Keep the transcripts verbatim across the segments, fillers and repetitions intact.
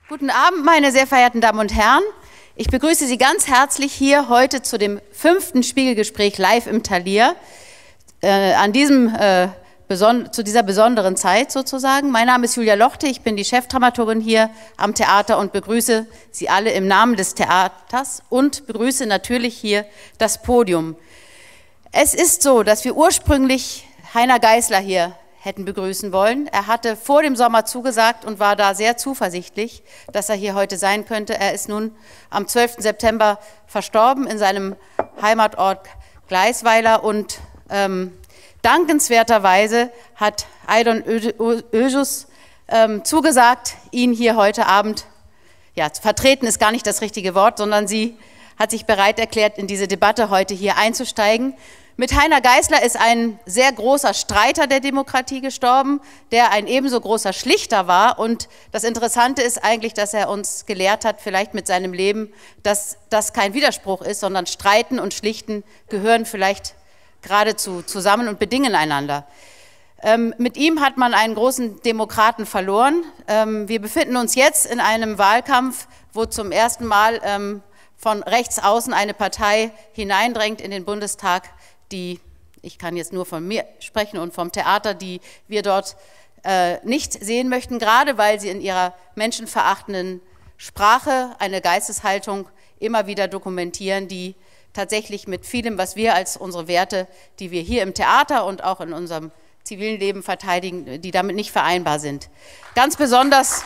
Guten Abend, meine sehr verehrten Damen und Herren. Ich begrüße Sie ganz herzlich hier heute zu dem fünften Spiegelgespräch live im Thalia, äh, an diesem, äh, zu dieser besonderen Zeit sozusagen. Mein Name ist Julia Lochte, ich bin die Chefdramaturgin hier am Theater und begrüße Sie alle im Namen des Theaters und begrüße natürlich hier das Podium. Es ist so, dass wir ursprünglich Heiner Geißler hier hätten begrüßen wollen. Er hatte vor dem Sommer zugesagt und war da sehr zuversichtlich, dass er hier heute sein könnte. Er ist nun am zwölften September verstorben in seinem Heimatort Gleisweiler und ähm, dankenswerterweise hat Aydon Özüs ähm, zugesagt, ihn hier heute Abend, ja, zu vertreten ist gar nicht das richtige Wort, sondern sie hat sich bereit erklärt, in diese Debatte heute hier einzusteigen. Mit Heiner Geißler ist ein sehr großer Streiter der Demokratie gestorben, der ein ebenso großer Schlichter war. Und das Interessante ist eigentlich, dass er uns gelehrt hat, vielleicht mit seinem Leben, dass das kein Widerspruch ist, sondern Streiten und Schlichten gehören vielleicht geradezu zusammen und bedingen einander. Ähm, mit ihm hat man einen großen Demokraten verloren. Ähm, wir befinden uns jetzt in einem Wahlkampf, wo zum ersten Mal ähm, von rechts außen eine Partei hineindrängt in den Bundestag, die, ich kann jetzt nur von mir sprechen und vom Theater, die wir dort äh, nicht sehen möchten, gerade weil sie in ihrer menschenverachtenden Sprache eine Geisteshaltung immer wieder dokumentieren, die tatsächlich mit vielem, was wir als unsere Werte, die wir hier im Theater und auch in unserem zivilen Leben verteidigen, die damit nicht vereinbar sind. Ganz besonders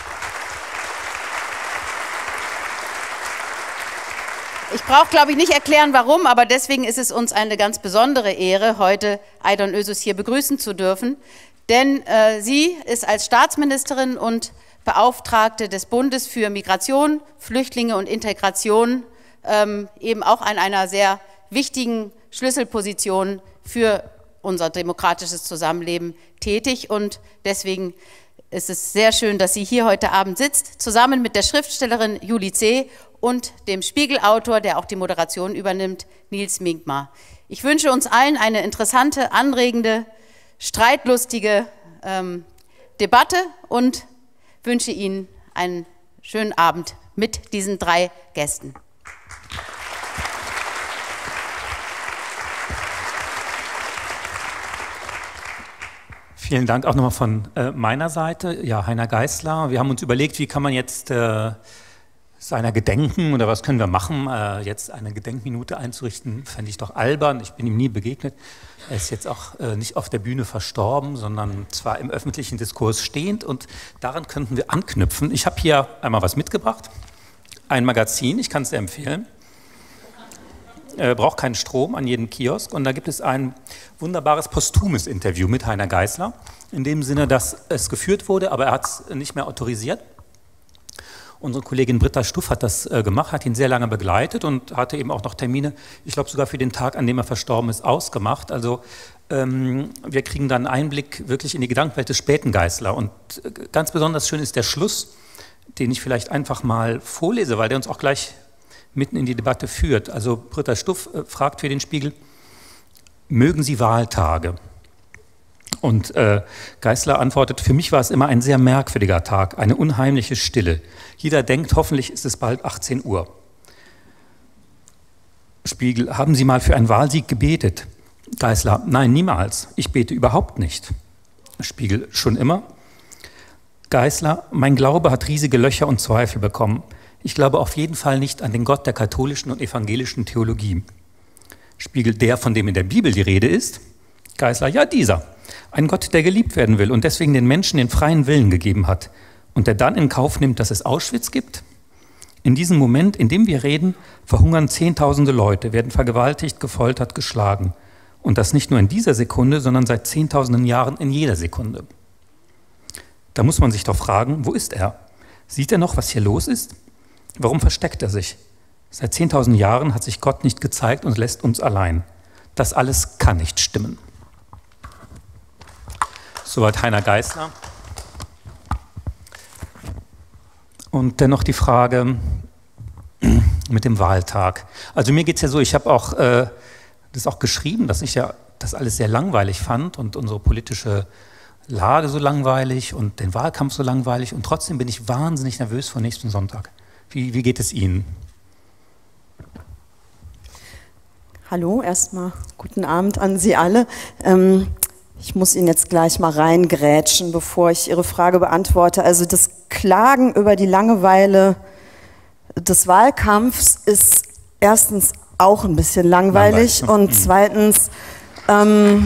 Ich brauche, glaube ich, nicht erklären, warum, aber deswegen ist es uns eine ganz besondere Ehre, heute Aydon Özüs hier begrüßen zu dürfen. Denn äh, sie ist als Staatsministerin und Beauftragte des Bundes für Migration, Flüchtlinge und Integration ähm, eben auch an einer sehr wichtigen Schlüsselposition für unser demokratisches Zusammenleben tätig. Und deswegen ist es sehr schön, dass sie hier heute Abend sitzt, zusammen mit der Schriftstellerin Julie Zeh und dem Spiegelautor, der auch die Moderation übernimmt, Nils Minkmar. Ich wünsche uns allen eine interessante, anregende, streitlustige ähm, Debatte und wünsche Ihnen einen schönen Abend mit diesen drei Gästen. Vielen Dank auch nochmal von äh, meiner Seite. Ja, Heiner Geißler, wir haben uns überlegt, wie kann man jetzt äh, seiner gedenken oder was können wir machen, äh, jetzt eine Gedenkminute einzurichten, fände ich doch albern. Ich bin ihm nie begegnet. Er ist jetzt auch äh, nicht auf der Bühne verstorben, sondern zwar im öffentlichen Diskurs stehend und daran könnten wir anknüpfen. Ich habe hier einmal was mitgebracht, ein Magazin, ich kann es sehr empfehlen. Äh, braucht keinen Strom an jedem Kiosk und da gibt es ein wunderbares posthumes Interview mit Heiner Geißler, in dem Sinne, dass es geführt wurde, aber er hat es nicht mehr autorisiert. Unsere Kollegin Britta Stuff hat das äh, gemacht, hat ihn sehr lange begleitet und hatte eben auch noch Termine, ich glaube sogar für den Tag, an dem er verstorben ist, ausgemacht. Also ähm, wir kriegen dann einen Einblick wirklich in die Gedankenwelt des späten Geißler. Und äh, ganz besonders schön ist der Schluss, den ich vielleicht einfach mal vorlese, weil der uns auch gleich mitten in die Debatte führt. Also Britta Stuff äh, fragt für den Spiegel, mögen Sie Wahltage? Und äh, Geißler antwortet, für mich war es immer ein sehr merkwürdiger Tag, eine unheimliche Stille. Jeder denkt, hoffentlich ist es bald achtzehn Uhr. Spiegel, haben Sie mal für einen Wahlsieg gebetet? Geißler, nein, niemals. Ich bete überhaupt nicht. Spiegel, schon immer? Geißler, mein Glaube hat riesige Löcher und Zweifel bekommen. Ich glaube auf jeden Fall nicht an den Gott der katholischen und evangelischen Theologie. Spiegel, der, von dem in der Bibel die Rede ist? Geißler, ja, dieser. Ein Gott, der geliebt werden will und deswegen den Menschen den freien Willen gegeben hat und der dann in Kauf nimmt, dass es Auschwitz gibt? In diesem Moment, in dem wir reden, verhungern Zehntausende Leute, werden vergewaltigt, gefoltert, geschlagen. Und das nicht nur in dieser Sekunde, sondern seit Zehntausenden Jahren in jeder Sekunde. Da muss man sich doch fragen, wo ist er? Sieht er noch, was hier los ist? Warum versteckt er sich? Seit zehntausend Jahren hat sich Gott nicht gezeigt und lässt uns allein. Das alles kann nicht stimmen. Soweit Heiner Geißler. Und dennoch die Frage mit dem Wahltag. Also mir geht es ja so, ich habe auch äh, das auch geschrieben, dass ich ja das alles sehr langweilig fand und unsere politische Lage so langweilig und den Wahlkampf so langweilig und trotzdem bin ich wahnsinnig nervös vor nächsten Sonntag. Wie, wie geht es Ihnen? Hallo, erstmal guten Abend an Sie alle. Ähm, ich muss Ihnen jetzt gleich mal reingrätschen, bevor ich Ihre Frage beantworte. Also das Klagen über die Langeweile des Wahlkampfs ist erstens auch ein bisschen langweilig, langweilig. und zweitens ähm,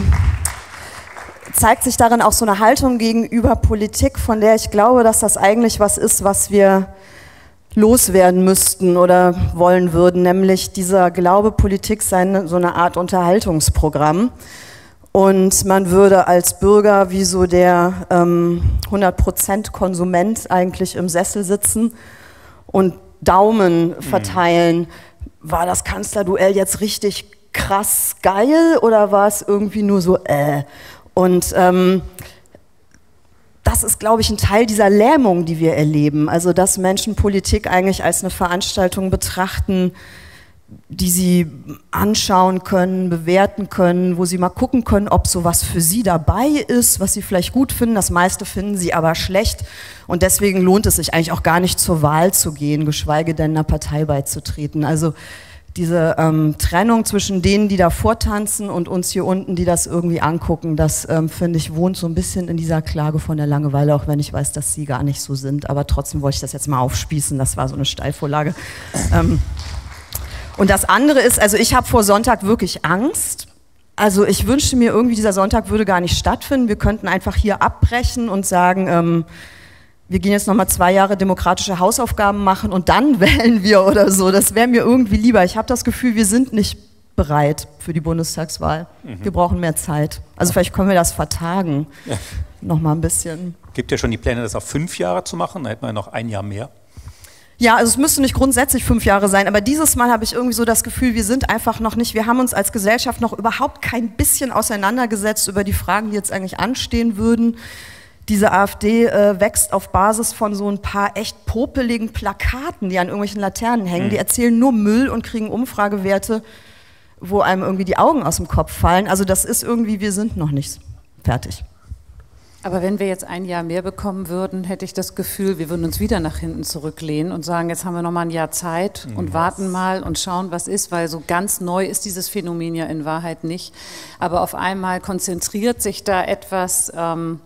zeigt sich darin auch so eine Haltung gegenüber Politik, von der ich glaube, dass das eigentlich was ist, was wir loswerden müssten oder wollen würden, nämlich dieser Glaube, Politik sei so eine Art Unterhaltungsprogramm und man würde als Bürger wie so der ähm, hundert Prozent Konsument eigentlich im Sessel sitzen und Daumen verteilen. Mhm. War das Kanzlerduell jetzt richtig krass geil oder war es irgendwie nur so äh? Und ähm, das ist, glaube ich, ein Teil dieser Lähmung, die wir erleben. Also, dass Menschen Politik eigentlich als eine Veranstaltung betrachten, die sie anschauen können, bewerten können, wo sie mal gucken können, ob sowas für sie dabei ist, was sie vielleicht gut finden. Das meiste finden sie aber schlecht. Und deswegen lohnt es sich eigentlich auch gar nicht zur Wahl zu gehen, geschweige denn einer Partei beizutreten. Also, diese ähm, Trennung zwischen denen, die da vortanzen und uns hier unten, die das irgendwie angucken, das ähm, finde ich, wohnt so ein bisschen in dieser Klage von der Langeweile, auch wenn ich weiß, dass sie gar nicht so sind. Aber trotzdem wollte ich das jetzt mal aufspießen, das war so eine Steilvorlage. Ähm, und das andere ist, also ich habe vor Sonntag wirklich Angst. Also ich wünschte mir irgendwie, dieser Sonntag würde gar nicht stattfinden. Wir könnten einfach hier abbrechen und sagen, ähm, wir gehen jetzt nochmal zwei Jahre demokratische Hausaufgaben machen und dann wählen wir oder so. Das wäre mir irgendwie lieber. Ich habe das Gefühl, wir sind nicht bereit für die Bundestagswahl. Mhm. Wir brauchen mehr Zeit. Also vielleicht können wir das vertagen. Ja. Nochmal ein bisschen. Gibt ja schon die Pläne, das auf fünf Jahre zu machen. Da hätten wir noch ein Jahr mehr. Ja, also es müsste nicht grundsätzlich fünf Jahre sein, aber dieses Mal habe ich irgendwie so das Gefühl, wir sind einfach noch nicht, wir haben uns als Gesellschaft noch überhaupt kein bisschen auseinandergesetzt über die Fragen, die jetzt eigentlich anstehen würden. Diese AfD äh, wächst auf Basis von so ein paar echt popeligen Plakaten, die an irgendwelchen Laternen hängen. Mhm. Die erzählen nur Müll und kriegen Umfragewerte, wo einem irgendwie die Augen aus dem Kopf fallen. Also das ist irgendwie, wir sind noch nicht fertig. Aber wenn wir jetzt ein Jahr mehr bekommen würden, hätte ich das Gefühl, wir würden uns wieder nach hinten zurücklehnen und sagen, jetzt haben wir noch mal ein Jahr Zeit und mhm. warten mal und schauen, was ist, weil so ganz neu ist dieses Phänomen ja in Wahrheit nicht. Aber auf einmal konzentriert sich da etwas, ähm,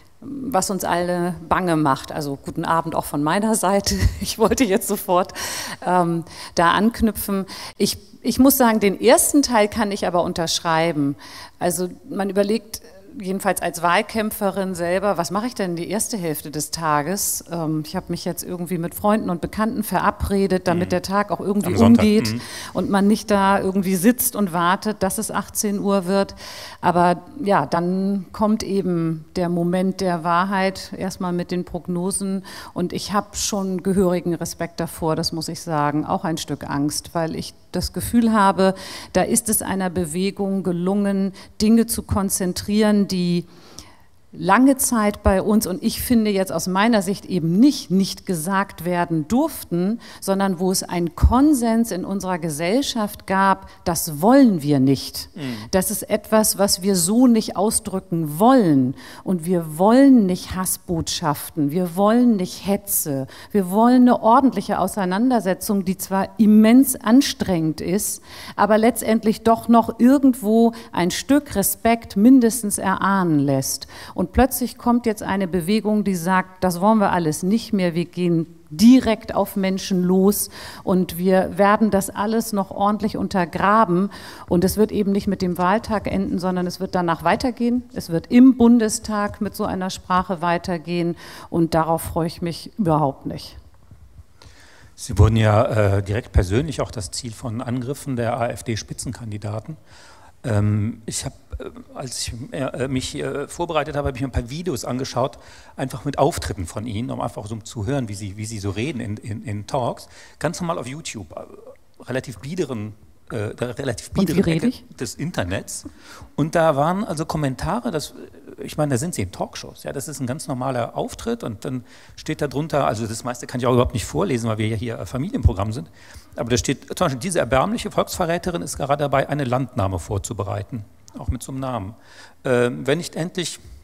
was uns alle bange macht. Also guten Abend auch von meiner Seite. Ich wollte jetzt sofort ähm, da anknüpfen. Ich, ich muss sagen, den ersten Teil kann ich aber unterschreiben. Also man überlegt, jedenfalls als Wahlkämpferin selber, was mache ich denn die erste Hälfte des Tages? Ähm, ich habe mich jetzt irgendwie mit Freunden und Bekannten verabredet, damit mhm. der Tag auch irgendwie umgeht mhm. und man nicht da irgendwie sitzt und wartet, dass es achtzehn Uhr wird. Aber ja, dann kommt eben der Moment der Wahrheit, erstmal mit den Prognosen, und ich habe schon gehörigen Respekt davor, das muss ich sagen, auch ein Stück Angst, weil ich das Gefühl habe, da ist es einer Bewegung gelungen, Dinge zu konzentrieren, die lange Zeit bei uns, und ich finde jetzt aus meiner Sicht eben nicht, nicht gesagt werden durften, sondern wo es einen Konsens in unserer Gesellschaft gab, das wollen wir nicht. Mhm. Das ist etwas, was wir so nicht ausdrücken wollen. Und wir wollen nicht Hassbotschaften, wir wollen nicht Hetze, wir wollen eine ordentliche Auseinandersetzung, die zwar immens anstrengend ist, aber letztendlich doch noch irgendwo ein Stück Respekt mindestens erahnen lässt. Und Und plötzlich kommt jetzt eine Bewegung, die sagt, das wollen wir alles nicht mehr, wir gehen direkt auf Menschen los und wir werden das alles noch ordentlich untergraben. Und es wird eben nicht mit dem Wahltag enden, sondern es wird danach weitergehen. Es wird im Bundestag mit so einer Sprache weitergehen und darauf freue ich mich überhaupt nicht. Sie wurden ja äh, direkt persönlich auch das Ziel von Angriffen der AfD-Spitzenkandidaten. Ähm, ich habe, äh, als ich äh, mich äh, vorbereitet habe, habe ich mir ein paar Videos angeschaut, einfach mit Auftritten von Ihnen, um einfach so zu hören, wie Sie, wie Sie so reden in, in, in Talks. Ganz normal auf YouTube, äh, relativ biederen, äh, der relativ biederen Ecke des Internets. Und da waren also Kommentare, das, ich meine, da sind Sie in Talkshows, ja, das ist ein ganz normaler Auftritt und dann steht da drunter, also das meiste kann ich auch überhaupt nicht vorlesen, weil wir ja hier Familienprogramm sind, aber da steht zum Beispiel, diese erbärmliche Volksverräterin ist gerade dabei, eine Landnahme vorzubereiten, auch mit so einem Namen. Ähm, wenn nicht endlich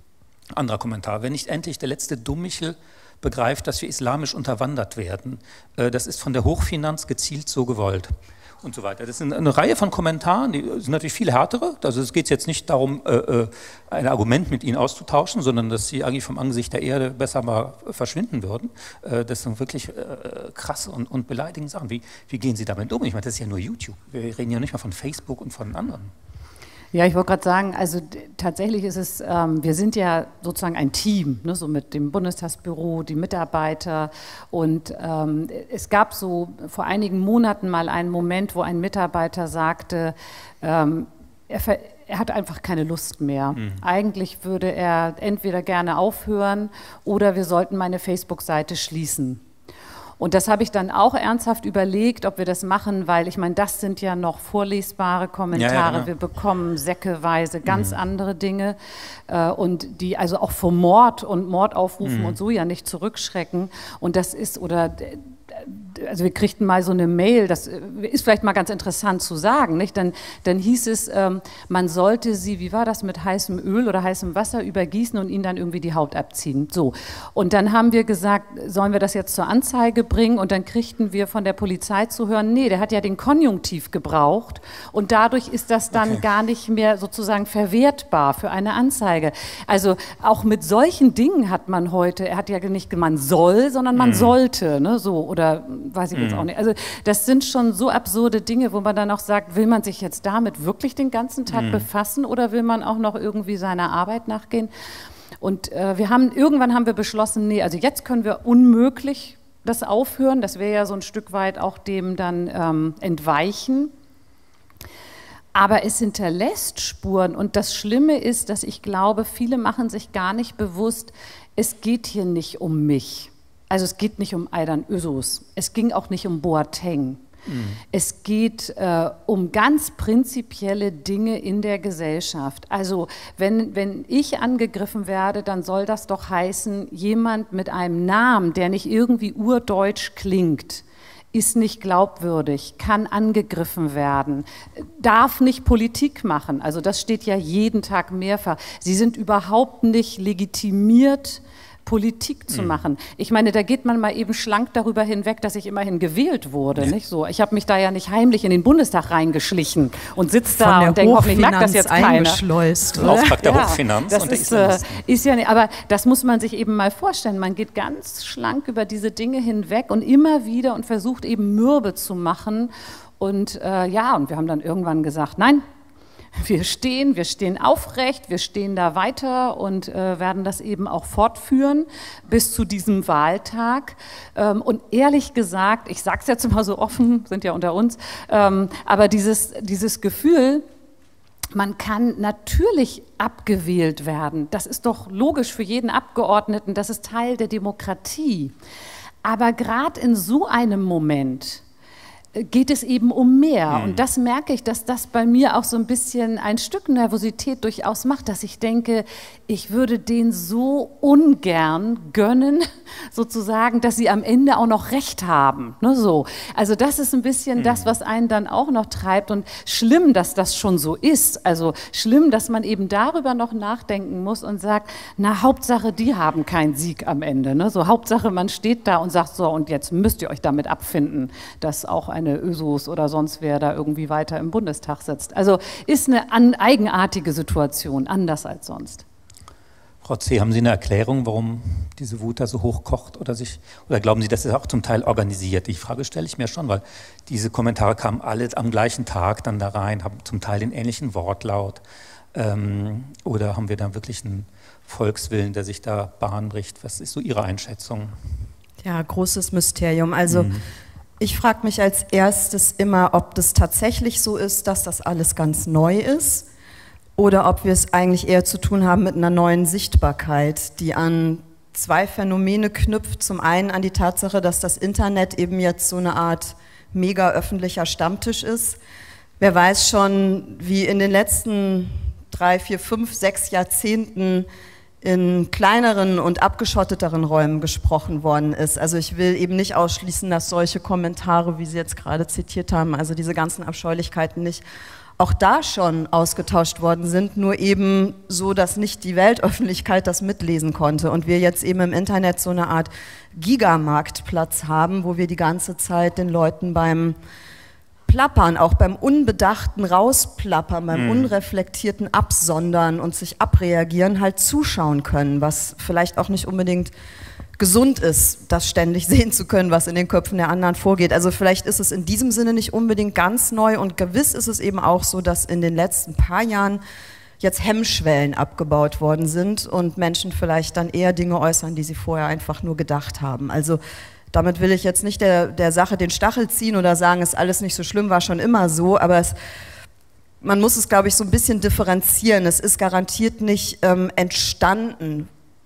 Anderer Kommentar. Wenn nicht endlich der letzte Dummichel begreift, dass wir islamisch unterwandert werden, äh, das ist von der Hochfinanz gezielt so gewollt. Und so weiter. Das sind eine Reihe von Kommentaren, die sind natürlich viel härtere. Also es geht jetzt nicht darum, äh, ein Argument mit ihnen auszutauschen, sondern dass sie eigentlich vom Angesicht der Erde besser mal verschwinden würden. Äh, das sind wirklich äh, krasse und, und beleidigende Sachen. Wie, wie gehen Sie damit um? Ich meine, das ist ja nur YouTube. Wir reden ja nicht mal von Facebook und von anderen. Ja, ich wollte gerade sagen, also tatsächlich ist es, ähm, wir sind ja sozusagen ein Team, ne, so mit dem Bundestagsbüro, die Mitarbeiter, und ähm, es gab so vor einigen Monaten mal einen Moment, wo ein Mitarbeiter sagte, ähm, er, er hat einfach keine Lust mehr. Mhm. Eigentlich würde er entweder gerne aufhören oder wir sollten meine Facebook-Seite schließen. Und das habe ich dann auch ernsthaft überlegt, ob wir das machen, weil ich meine, das sind ja noch vorlesbare Kommentare. Ja, ja, genau. Wir bekommen säckeweise ganz mhm. andere Dinge äh, und die also auch vor Mord und Mordaufrufen mhm. und so ja nicht zurückschrecken. Und das ist, oder also wir kriegten mal so eine Mail, das ist vielleicht mal ganz interessant zu sagen, nicht? Dann, dann hieß es, ähm, man sollte sie, wie war das, mit heißem Öl oder heißem Wasser übergießen und ihnen dann irgendwie die Haut abziehen. So. Und dann haben wir gesagt, sollen wir das jetzt zur Anzeige bringen? Und dann kriegten wir von der Polizei zu hören, nee, der hat ja den Konjunktiv gebraucht und dadurch ist das dann okay. gar nicht mehr sozusagen verwertbar für eine Anzeige. Also auch mit solchen Dingen hat man heute, er hat ja nicht, man soll, sondern man mhm. sollte, ne, so, oder weiß ich jetzt auch nicht. Also das sind schon so absurde Dinge, wo man dann auch sagt, will man sich jetzt damit wirklich den ganzen Tag mhm. befassen oder will man auch noch irgendwie seiner Arbeit nachgehen? Und äh, wir haben, irgendwann haben wir beschlossen, nee, also jetzt können wir unmöglich das aufhören, das wäre ja so ein Stück weit auch dem dann ähm, entweichen. Aber es hinterlässt Spuren und das Schlimme ist, dass ich glaube, viele machen sich gar nicht bewusst, es geht hier nicht um mich. Also es geht nicht um Aydan Özos, es ging auch nicht um Boateng. Mhm. Es geht äh, um ganz prinzipielle Dinge in der Gesellschaft. Also wenn, wenn ich angegriffen werde, dann soll das doch heißen, jemand mit einem Namen, der nicht irgendwie urdeutsch klingt, ist nicht glaubwürdig, kann angegriffen werden, darf nicht Politik machen. Also das steht ja jeden Tag mehrfach. Sie sind überhaupt nicht legitimiert, Politik zu machen. Ich meine, da geht man mal eben schlank darüber hinweg, dass ich immerhin gewählt wurde. Ja. Nicht so? Ich habe mich da ja nicht heimlich in den Bundestag reingeschlichen und sitze da und denke, hoffentlich merkt das jetzt keiner. Auftrag der ja, Hochfinanz das und der ist, äh, ist ja nicht, aber das muss man sich eben mal vorstellen. Man geht ganz schlank über diese Dinge hinweg und immer wieder und versucht eben mürbe zu machen. Und äh, ja, und wir haben dann irgendwann gesagt, nein, wir stehen, wir stehen aufrecht, wir stehen da weiter und äh, werden das eben auch fortführen bis zu diesem Wahltag. Ähm, und ehrlich gesagt, ich sage es jetzt mal so offen, sind ja unter uns, ähm, aber dieses, dieses Gefühl, man kann natürlich abgewählt werden. Das ist doch logisch für jeden Abgeordneten, das ist Teil der Demokratie. Aber gerade in so einem Moment geht es eben um mehr. Mhm. Und das merke ich, dass das bei mir auch so ein bisschen ein Stück Nervosität durchaus macht, dass ich denke, ich würde denen so ungern gönnen, sozusagen, dass sie am Ende auch noch Recht haben. Ne, so. Also das ist ein bisschen mhm. das, was einen dann auch noch treibt. Und schlimm, dass das schon so ist. Also schlimm, dass man eben darüber noch nachdenken muss und sagt, na, Hauptsache, die haben keinen Sieg am Ende. Ne? So, Hauptsache, man steht da und sagt, so, und jetzt müsst ihr euch damit abfinden, dass auch ein eine Ösos oder sonst wer da irgendwie weiter im Bundestag sitzt. Also ist eine an, eigenartige Situation, anders als sonst. Frau C., haben Sie eine Erklärung, warum diese Wut da so hoch kocht oder sich, oder glauben Sie, das ist auch zum Teil organisiert? Die Frage stelle ich mir schon, weil diese Kommentare kamen alle am gleichen Tag dann da rein, haben zum Teil den ähnlichen Wortlaut. Ähm, oder haben wir da wirklich einen Volkswillen, der sich da Bahn bricht? Was ist so Ihre Einschätzung? Ja, großes Mysterium. Also mhm. ich frage mich als erstes immer, ob das tatsächlich so ist, dass das alles ganz neu ist oder ob wir es eigentlich eher zu tun haben mit einer neuen Sichtbarkeit, die an zwei Phänomene knüpft. Zum einen an die Tatsache, dass das Internet eben jetzt so eine Art mega öffentlicher Stammtisch ist. Wer weiß schon, wie in den letzten drei, vier, fünf, sechs Jahrzehnten in kleineren und abgeschotteteren Räumen gesprochen worden ist. Also ich will eben nicht ausschließen, dass solche Kommentare, wie Sie jetzt gerade zitiert haben, also diese ganzen Abscheulichkeiten nicht auch da schon ausgetauscht worden sind, nur eben so, dass nicht die Weltöffentlichkeit das mitlesen konnte und wir jetzt eben im Internet so eine Art Gigamarktplatz haben, wo wir die ganze Zeit den Leuten beim Plappern, auch beim unbedachten Rausplappern, beim mhm. unreflektierten Absondern und sich abreagieren halt zuschauen können, was vielleicht auch nicht unbedingt gesund ist, das ständig sehen zu können, was in den Köpfen der anderen vorgeht. Also vielleicht ist es in diesem Sinne nicht unbedingt ganz neu und gewiss ist es eben auch so, dass in den letzten paar Jahren jetzt Hemmschwellen abgebaut worden sind und Menschen vielleicht dann eher Dinge äußern, die sie vorher einfach nur gedacht haben. Also damit will ich jetzt nicht der, der Sache den Stachel ziehen oder sagen, ist alles nicht so schlimm, war schon immer so, aber es, man muss es, glaube ich, so ein bisschen differenzieren. Es ist garantiert nicht ähm, entstanden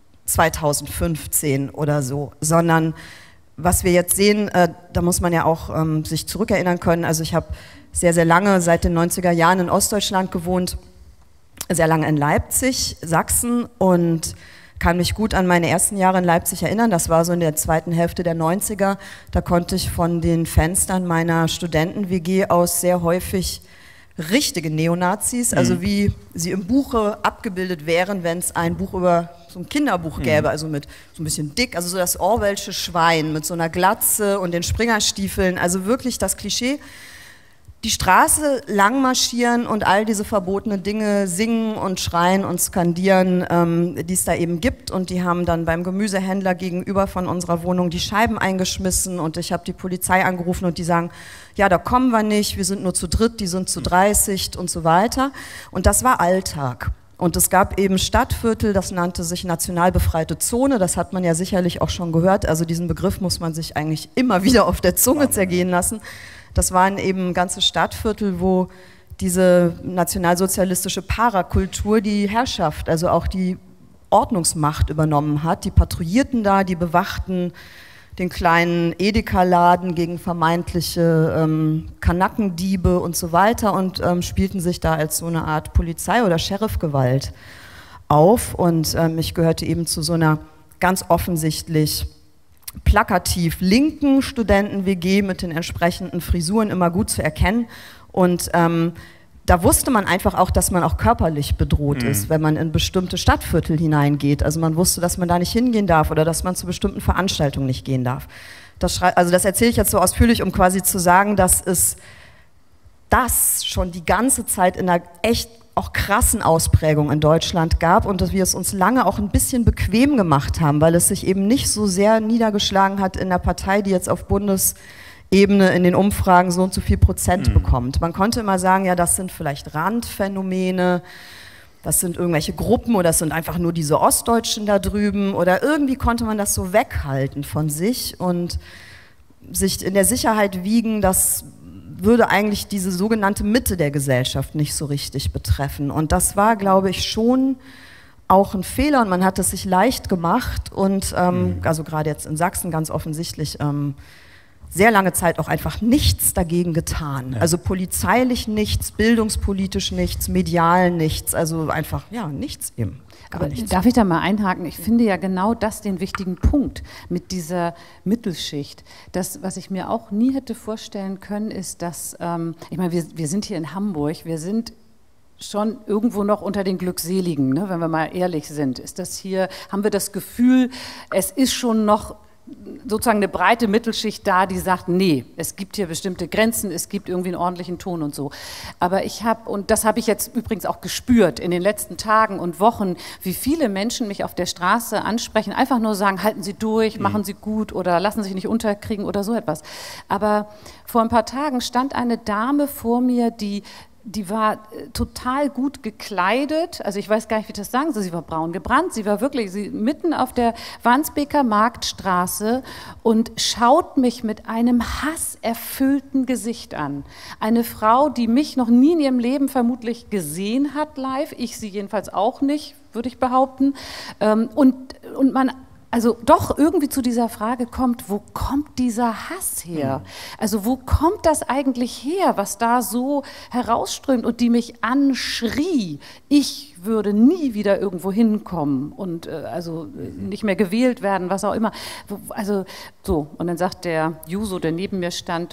zweitausendfünfzehn oder so, sondern was wir jetzt sehen, äh, da muss man ja auch ähm, sich zurückerinnern können. Also ich habe sehr, sehr lange, seit den neunziger Jahren in Ostdeutschland gewohnt, sehr lange in Leipzig, Sachsen und kann mich gut an meine ersten Jahre in Leipzig erinnern. Das war so in der zweiten Hälfte der neunziger. Da konnte ich von den Fenstern meiner Studenten-W G aus sehr häufig richtige Neonazis, also wie sie im Buche abgebildet wären, wenn es ein Buch über so ein Kinderbuch gäbe, also mit so ein bisschen dick, also so das Orwellsche Schwein mit so einer Glatze und den Springerstiefeln, also wirklich das Klischee. Die Straße lang marschieren und all diese verbotenen Dinge singen und schreien und skandieren, ähm, die es da eben gibt. Und die haben dann beim Gemüsehändler gegenüber von unserer Wohnung die Scheiben eingeschmissen und ich habe die Polizei angerufen und die sagen, ja, da kommen wir nicht, wir sind nur zu dritt, die sind zu dreißig und so weiter. Und das war Alltag. Und es gab eben Stadtviertel, das nannte sich national befreite Zone, das hat man ja sicherlich auch schon gehört, also diesen Begriff muss man sich eigentlich immer wieder auf der Zunge zergehen lassen. Das waren eben ganze Stadtviertel, wo diese nationalsozialistische Parakultur die Herrschaft, also auch die Ordnungsmacht übernommen hat. Die patrouillierten da, die bewachten den kleinen Edeka-Laden gegen vermeintliche ähm, Kanackendiebe und so weiter und ähm, spielten sich da als so eine Art Polizei- oder Sheriffgewalt auf. Und ähm, ich gehörte eben zu so einer ganz offensichtlich plakativ linken Studenten-W G mit den entsprechenden Frisuren immer gut zu erkennen und ähm, da wusste man einfach auch, dass man auch körperlich bedroht mhm. ist, wenn man in bestimmte Stadtviertel hineingeht. Also man wusste, dass man da nicht hingehen darf oder dass man zu bestimmten Veranstaltungen nicht gehen darf. Das, also das erzähle ich jetzt so ausführlich, um quasi zu sagen, dass es das schon die ganze Zeit in einer echt auch krassen Ausprägung in Deutschland gab und dass wir es uns lange auch ein bisschen bequem gemacht haben, weil es sich eben nicht so sehr niedergeschlagen hat in der Partei, die jetzt auf Bundesebene in den Umfragen so und so viel Prozent mhm. bekommt. Man konnte immer sagen, ja, das sind vielleicht Randphänomene, das sind irgendwelche Gruppen oder das sind einfach nur diese Ostdeutschen da drüben oder irgendwie konnte man das so weghalten von sich und sich in der Sicherheit wiegen, dass würde eigentlich diese sogenannte Mitte der Gesellschaft nicht so richtig betreffen. Und das war, glaube ich, schon auch ein Fehler und man hat es sich leicht gemacht und ähm, also gerade jetzt in Sachsen ganz offensichtlich ähm, sehr lange Zeit auch einfach nichts dagegen getan. Ja. Also polizeilich nichts, bildungspolitisch nichts, medial nichts, also einfach, ja, nichts eben. Aber darf ich da mal einhaken? Ich finde ja genau das den wichtigen Punkt mit dieser Mittelschicht. Das, was ich mir auch nie hätte vorstellen können, ist, dass, ähm, ich meine, wir, wir sind hier in Hamburg, wir sind schon irgendwo noch unter den Glückseligen, ne, wenn wir mal ehrlich sind. Ist das hier, haben wir das Gefühl, es ist schon noch sozusagen eine breite Mittelschicht da, die sagt, nee, es gibt hier bestimmte Grenzen, es gibt irgendwie einen ordentlichen Ton und so. Aber ich habe, und das habe ich jetzt übrigens auch gespürt in den letzten Tagen und Wochen, wie viele Menschen mich auf der Straße ansprechen, einfach nur sagen, halten Sie durch, machen Sie gut oder lassen Sie sich nicht unterkriegen oder so etwas. Aber vor ein paar Tagen stand eine Dame vor mir, die Die war total gut gekleidet, also ich weiß gar nicht, wie ich das sagen soll, sie war braun gebrannt, sie war wirklich sie, mitten auf der Wandsbeker Marktstraße und schaut mich mit einem hasserfüllten Gesicht an. Eine Frau, die mich noch nie in ihrem Leben vermutlich gesehen hat live, ich sie jedenfalls auch nicht, würde ich behaupten. Und, und man also doch irgendwie zu dieser Frage kommt, wo kommt dieser Hass her? Also wo kommt das eigentlich her, was da so herausströmt und die mich anschrie, ich würde nie wieder irgendwo hinkommen und äh, also nicht mehr gewählt werden, was auch immer. Also so, und dann sagt der Juso, der neben mir stand,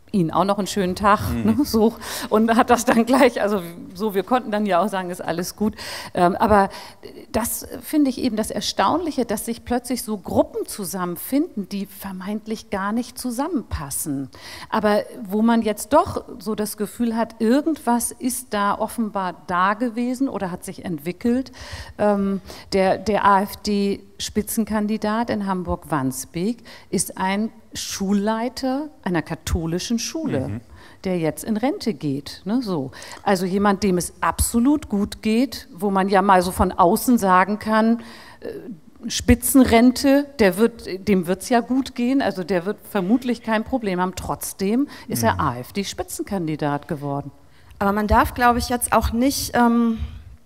Ihnen auch noch einen schönen Tag, mhm. ne, so, und hat das dann gleich, also so, wir konnten dann ja auch sagen, ist alles gut, ähm, aber das finde ich eben das Erstaunliche, dass sich plötzlich so Gruppen zusammenfinden, die vermeintlich gar nicht zusammenpassen, aber wo man jetzt doch so das Gefühl hat, irgendwas ist da offenbar da gewesen oder hat sich entwickelt. Ähm, der, der AfD-Spitzenkandidat in Hamburg-Wandsbek ist ein Schulleiter einer katholischen Schule, mhm. der jetzt in Rente geht. Ne, so. Also jemand, dem es absolut gut geht, wo man ja mal so von außen sagen kann, äh, Spitzenrente, der wird, dem wird es ja gut gehen, also der wird vermutlich kein Problem haben. Trotzdem ist mhm. er AfD-Spitzenkandidat geworden. Aber man darf, glaube ich, jetzt auch nicht ähm,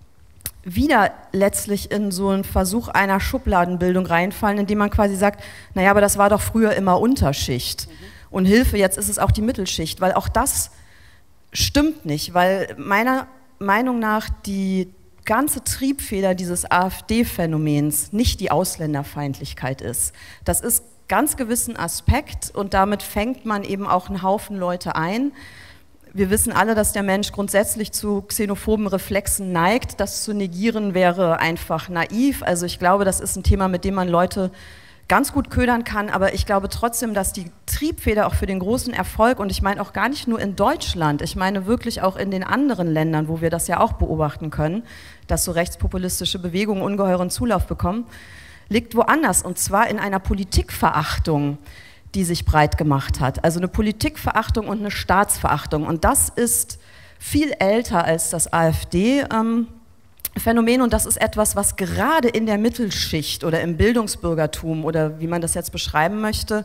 wieder letztlich in so einen Versuch einer Schubladenbildung reinfallen, indem man quasi sagt, naja, aber das war doch früher immer Unterschicht. Mhm. Und Hilfe, jetzt ist es auch die Mittelschicht, weil auch das stimmt nicht, weil meiner Meinung nach die ganze Triebfeder dieses AfD-Phänomens nicht die Ausländerfeindlichkeit ist. Das ist ganz gewissen Aspekt und damit fängt man eben auch einen Haufen Leute ein. Wir wissen alle, dass der Mensch grundsätzlich zu xenophoben Reflexen neigt. Das zu negieren wäre einfach naiv. Also ich glaube, das ist ein Thema, mit dem man Leute ganz gut ködern kann. Aber ich glaube trotzdem, dass die Triebfeder auch für den großen Erfolg, und ich meine auch gar nicht nur in Deutschland, ich meine wirklich auch in den anderen Ländern, wo wir das ja auch beobachten können, dass so rechtspopulistische Bewegungen ungeheuren Zulauf bekommen, liegt woanders. Und zwar in einer Politikverachtung, die sich breit gemacht hat. Also eine Politikverachtung und eine Staatsverachtung. Und das ist viel älter als das AfD-Phänomen. Und das ist etwas, was gerade in der Mittelschicht oder im Bildungsbürgertum oder wie man das jetzt beschreiben möchte,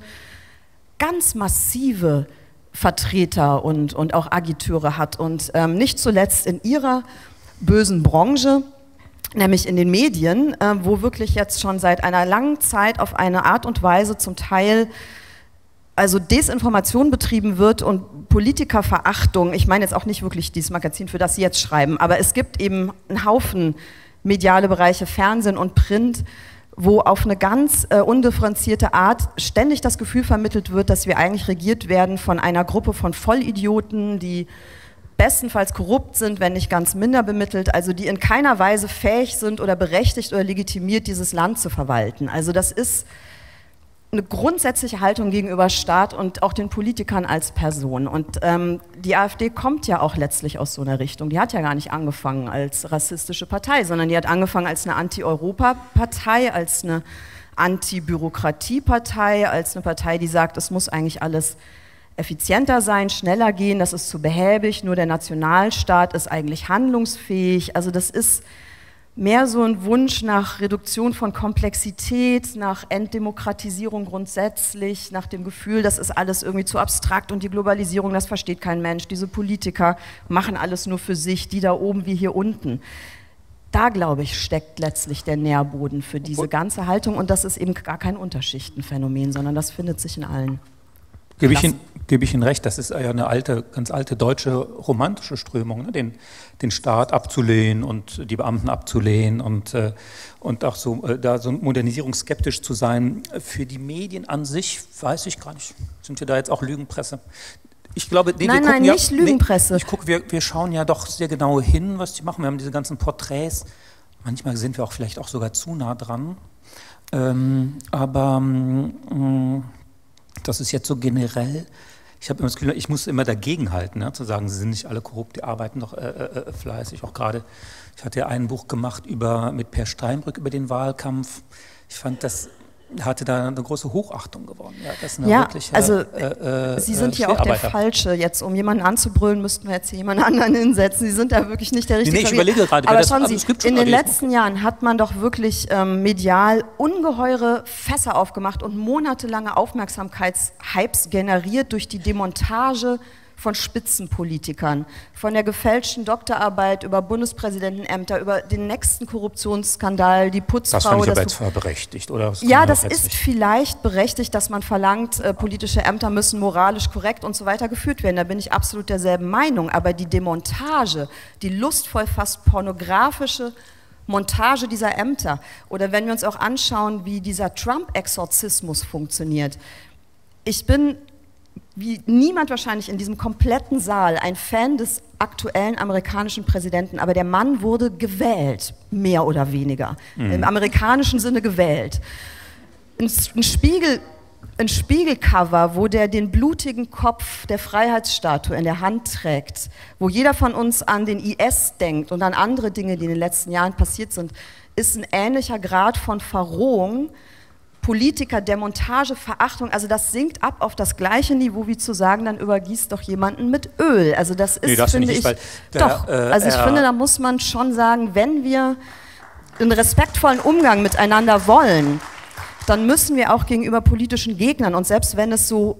ganz massive Vertreter und, und auch Agiteure hat. Und ähm, nicht zuletzt in ihrer bösen Branche, nämlich in den Medien, äh, wo wirklich jetzt schon seit einer langen Zeit auf eine Art und Weise zum Teil also Desinformation betrieben wird und Politikerverachtung. Ich meine jetzt auch nicht wirklich dieses Magazin, für das Sie jetzt schreiben, aber es gibt eben einen Haufen mediale Bereiche, Fernsehen und Print, wo auf eine ganz äh, undifferenzierte Art ständig das Gefühl vermittelt wird, dass wir eigentlich regiert werden von einer Gruppe von Vollidioten, die bestenfalls korrupt sind, wenn nicht ganz minder bemittelt, also die in keiner Weise fähig sind oder berechtigt oder legitimiert, dieses Land zu verwalten. Also das ist eine grundsätzliche Haltung gegenüber Staat und auch den Politikern als Person. Und ähm, die AfD kommt ja auch letztlich aus so einer Richtung. Die hat ja gar nicht angefangen als rassistische Partei, sondern die hat angefangen als eine Anti-Europa-Partei, als eine Anti-Bürokratie-Partei, als eine Partei, die sagt, es muss eigentlich alles effizienter sein, schneller gehen, das ist zu behäbig, nur der Nationalstaat ist eigentlich handlungsfähig. Also das ist mehr so ein Wunsch nach Reduktion von Komplexität, nach Entdemokratisierung grundsätzlich, nach dem Gefühl, das ist alles irgendwie zu abstrakt und die Globalisierung, das versteht kein Mensch. Diese Politiker machen alles nur für sich, die da oben wie hier unten. Da, glaube ich, steckt letztlich der Nährboden für diese ganze Haltung und das ist eben gar kein Unterschichtenphänomen, sondern das findet sich in allen. Gebe ich, Ihnen, gebe ich Ihnen recht, das ist ja eine alte, ganz alte deutsche romantische Strömung, ne? den, den Staat abzulehnen und die Beamten abzulehnen und, äh, und auch so, äh, da so modernisierungsskeptisch zu sein. Für die Medien an sich weiß ich gar nicht, sind wir da jetzt auch Lügenpresse? Ich glaube, nee, nein, wir nein, ja, nicht Lügenpresse. Nee, ich gucke, wir, wir schauen ja doch sehr genau hin, was die machen. Wir haben diese ganzen Porträts, manchmal sind wir auch vielleicht auch sogar zu nah dran, ähm, aber mh, das ist jetzt so generell, ich habe immer das Gefühl, ich muss immer dagegenhalten, ne, zu sagen, sie sind nicht alle korrupt, die arbeiten doch äh, äh, fleißig. Auch gerade, ich hatte ja ein Buch gemacht über, mit Per Steinbrück über den Wahlkampf. Ich fand, das hatte da eine große Hochachtung gewonnen. Ja, das ist eine ja wirkliche, also äh, äh, Sie sind hier auch der Falsche. Jetzt, um jemanden anzubrüllen, müssten wir jetzt hier jemanden anderen hinsetzen. Sie sind da wirklich nicht der richtige. Nee, nee, ich überlege gerade. Aber das, schauen aber Sie, es gibt schon in den Audios. letzten Jahren hat man doch wirklich ähm, medial ungeheure Fässer aufgemacht und monatelange Aufmerksamkeitshypes generiert durch die Demontage von Spitzenpolitikern, von der gefälschten Doktorarbeit über Bundespräsidentenämter, über den nächsten Korruptionsskandal, die Putzfrau. Das fand ich aber das jetzt berechtigt, oder? Das ja, das ist nicht. Vielleicht berechtigt, dass man verlangt, äh, politische Ämter müssen moralisch korrekt und so weiter geführt werden. Da bin ich absolut derselben Meinung. Aber die Demontage, die lustvoll fast pornografische Montage dieser Ämter, oder wenn wir uns auch anschauen, wie dieser Trump-Exorzismus funktioniert. Ich bin wie niemand wahrscheinlich in diesem kompletten Saal ein Fan des aktuellen amerikanischen Präsidenten, aber der Mann wurde gewählt, mehr oder weniger, mhm. im amerikanischen Sinne gewählt. Ein, ein, Spiegel, ein Spiegelcover, wo der den blutigen Kopf der Freiheitsstatue in der Hand trägt, wo jeder von uns an den I S denkt und an andere Dinge, die in den letzten Jahren passiert sind, ist ein ähnlicher Grad von Verrohung, Politiker, Demontage, Verachtung, also das sinkt ab auf das gleiche Niveau, wie zu sagen, dann übergießt doch jemanden mit Öl. Also das ist, nee, das finde ich, nicht, der, doch, äh, also ich äh, finde, da muss man schon sagen, wenn wir einen respektvollen Umgang miteinander wollen, dann müssen wir auch gegenüber politischen Gegnern, und selbst wenn es so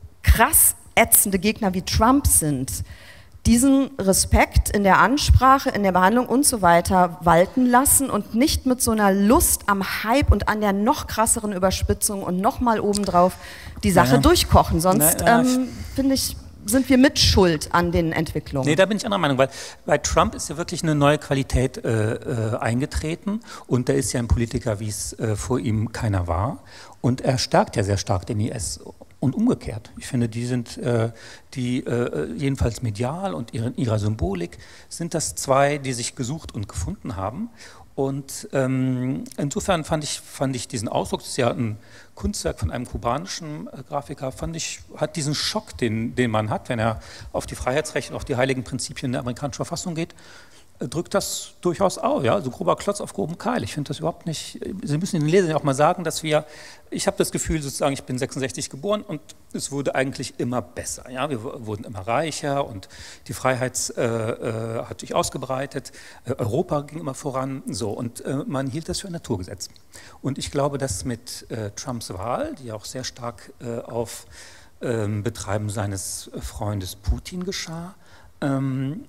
krass ätzende Gegner wie Trump sind, diesen Respekt in der Ansprache, in der Behandlung und so weiter walten lassen und nicht mit so einer Lust am Hype und an der noch krasseren Überspitzung und nochmal obendrauf die Sache naja. durchkochen. Sonst, naja. ähm, finde ich, sind wir mit Schuld an den Entwicklungen. Nee, da bin ich anderer Meinung, weil bei Trump ist ja wirklich eine neue Qualität äh, äh, eingetreten und da ist ja ein Politiker, wie es äh, vor ihm keiner war, und er stärkt ja sehr stark den I S. Und umgekehrt. Ich finde, die sind, äh, die äh, jedenfalls medial und ihre, ihrer Symbolik, sind das zwei, die sich gesucht und gefunden haben. Und ähm, insofern fand ich, fand ich diesen Ausdruck, das ist ja ein Kunstwerk von einem kubanischen äh, Grafiker, fand ich, hat diesen Schock, den, den man hat, wenn er auf die Freiheitsrechte, auf die heiligen Prinzipien der amerikanischen Verfassung geht, drückt das durchaus auf, ja, so grober Klotz auf groben Keil. Ich finde das überhaupt nicht, Sie müssen den Lesern ja auch mal sagen, dass wir, ich habe das Gefühl sozusagen, ich bin sechsundsechzig geboren und es wurde eigentlich immer besser, ja, wir wurden immer reicher und die Freiheit äh, äh, hat sich ausgebreitet, äh, Europa ging immer voran, so, und äh, man hielt das für ein Naturgesetz. Und ich glaube, dass mit äh, Trumps Wahl, die auch sehr stark äh, auf äh, Betreiben seines Freundes Putin geschah, ähm,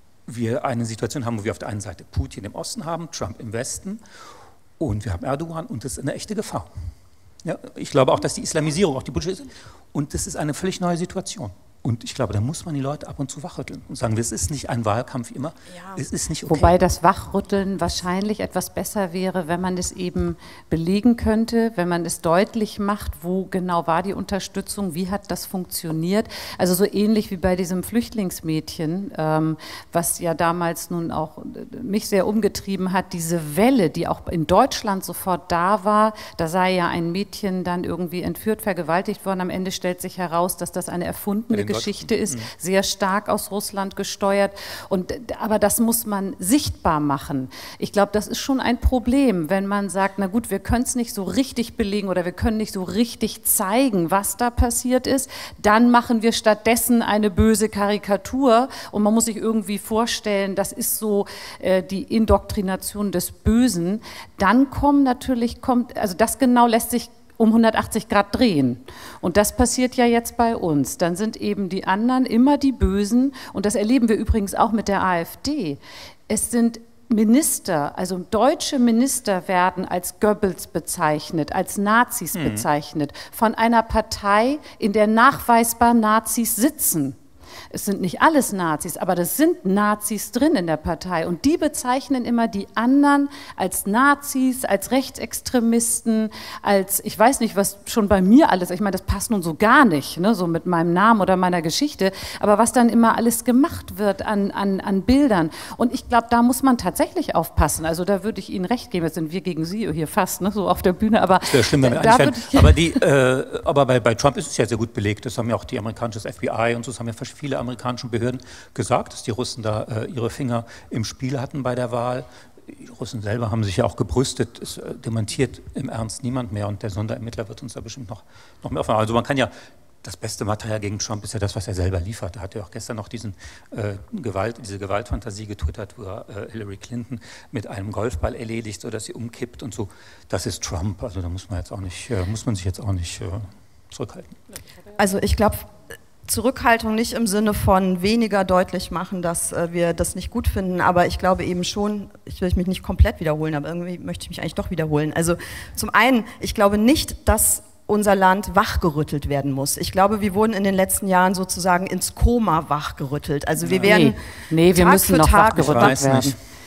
wir eine Situation haben, wo wir auf der einen Seite Putin im Osten haben, Trump im Westen und wir haben Erdogan und das ist eine echte Gefahr. Ja, ich glaube auch, dass die Islamisierung auch die politische ist und das ist eine völlig neue Situation. Und ich glaube, da muss man die Leute ab und zu wachrütteln und sagen, es ist nicht ein Wahlkampf immer, ja. es ist nicht okay. Wobei das Wachrütteln wahrscheinlich etwas besser wäre, wenn man es eben belegen könnte, wenn man es deutlich macht, wo genau war die Unterstützung, wie hat das funktioniert. Also so ähnlich wie bei diesem Flüchtlingsmädchen, ähm, was ja damals nun auch mich sehr umgetrieben hat, diese Welle, die auch in Deutschland sofort da war, da sei ja ein Mädchen dann irgendwie entführt, vergewaltigt worden, am Ende stellt sich heraus, dass das eine erfundene Geschichte ist, mhm. sehr stark aus Russland gesteuert. Und, aber das muss man sichtbar machen. Ich glaube, das ist schon ein Problem, wenn man sagt, na gut, wir können es nicht so richtig belegen oder wir können nicht so richtig zeigen, was da passiert ist. Dann machen wir stattdessen eine böse Karikatur und man muss sich irgendwie vorstellen, das ist so äh, die Indoktrination des Bösen. Dann kommen natürlich, kommt, also das genau lässt sich um hundertachtzig Grad drehen. Und das passiert ja jetzt bei uns. Dann sind eben die anderen immer die Bösen. Und das erleben wir übrigens auch mit der AfD. Es sind Minister, also deutsche Minister werden als Goebbels bezeichnet, als Nazis mhm. bezeichnet, von einer Partei, in der nachweisbar Nazis sitzen. Es sind nicht alles Nazis, aber das sind Nazis drin in der Partei und die bezeichnen immer die anderen als Nazis, als Rechtsextremisten, als, ich weiß nicht, was schon bei mir alles, ich meine, das passt nun so gar nicht, ne, so mit meinem Namen oder meiner Geschichte, aber was dann immer alles gemacht wird an, an, an Bildern und ich glaube, da muss man tatsächlich aufpassen, also da würde ich Ihnen recht geben, jetzt sind wir gegen Sie hier fast, ne, so auf der Bühne, aber das wäre schlimm, wenn wir da würde ich aber, die, äh, aber bei, bei Trump ist es ja sehr gut belegt, das haben ja auch die amerikanische F B I und so, das haben ja viele amerikanischen Behörden gesagt, dass die Russen da äh, ihre Finger im Spiel hatten bei der Wahl. Die Russen selber haben sich ja auch gebrüstet, es äh, dementiert im Ernst niemand mehr und der Sonderermittler wird uns da bestimmt noch, noch mehr aufmachen. Also man kann ja, das beste Material gegen Trump ist ja das, was er selber liefert. Er hat ja auch gestern noch diesen, äh, Gewalt, diese Gewaltfantasie getwittert, wo er äh, Hillary Clinton mit einem Golfball erledigt, sodass sie umkippt und so. Das ist Trump, also da muss man, jetzt auch nicht, äh, muss man sich jetzt auch nicht äh, zurückhalten. Also ich glaube, Zurückhaltung nicht im Sinne von weniger deutlich machen, dass äh, wir das nicht gut finden, aber ich glaube eben schon, ich will mich nicht komplett wiederholen, aber irgendwie möchte ich mich eigentlich doch wiederholen. Also zum einen, ich glaube nicht, dass unser Land wachgerüttelt werden muss. Ich glaube, wir wurden in den letzten Jahren sozusagen ins Koma wachgerüttelt. Also wir werden nee, nee, wir Tag müssen für noch Tag wachgerüttelt werden.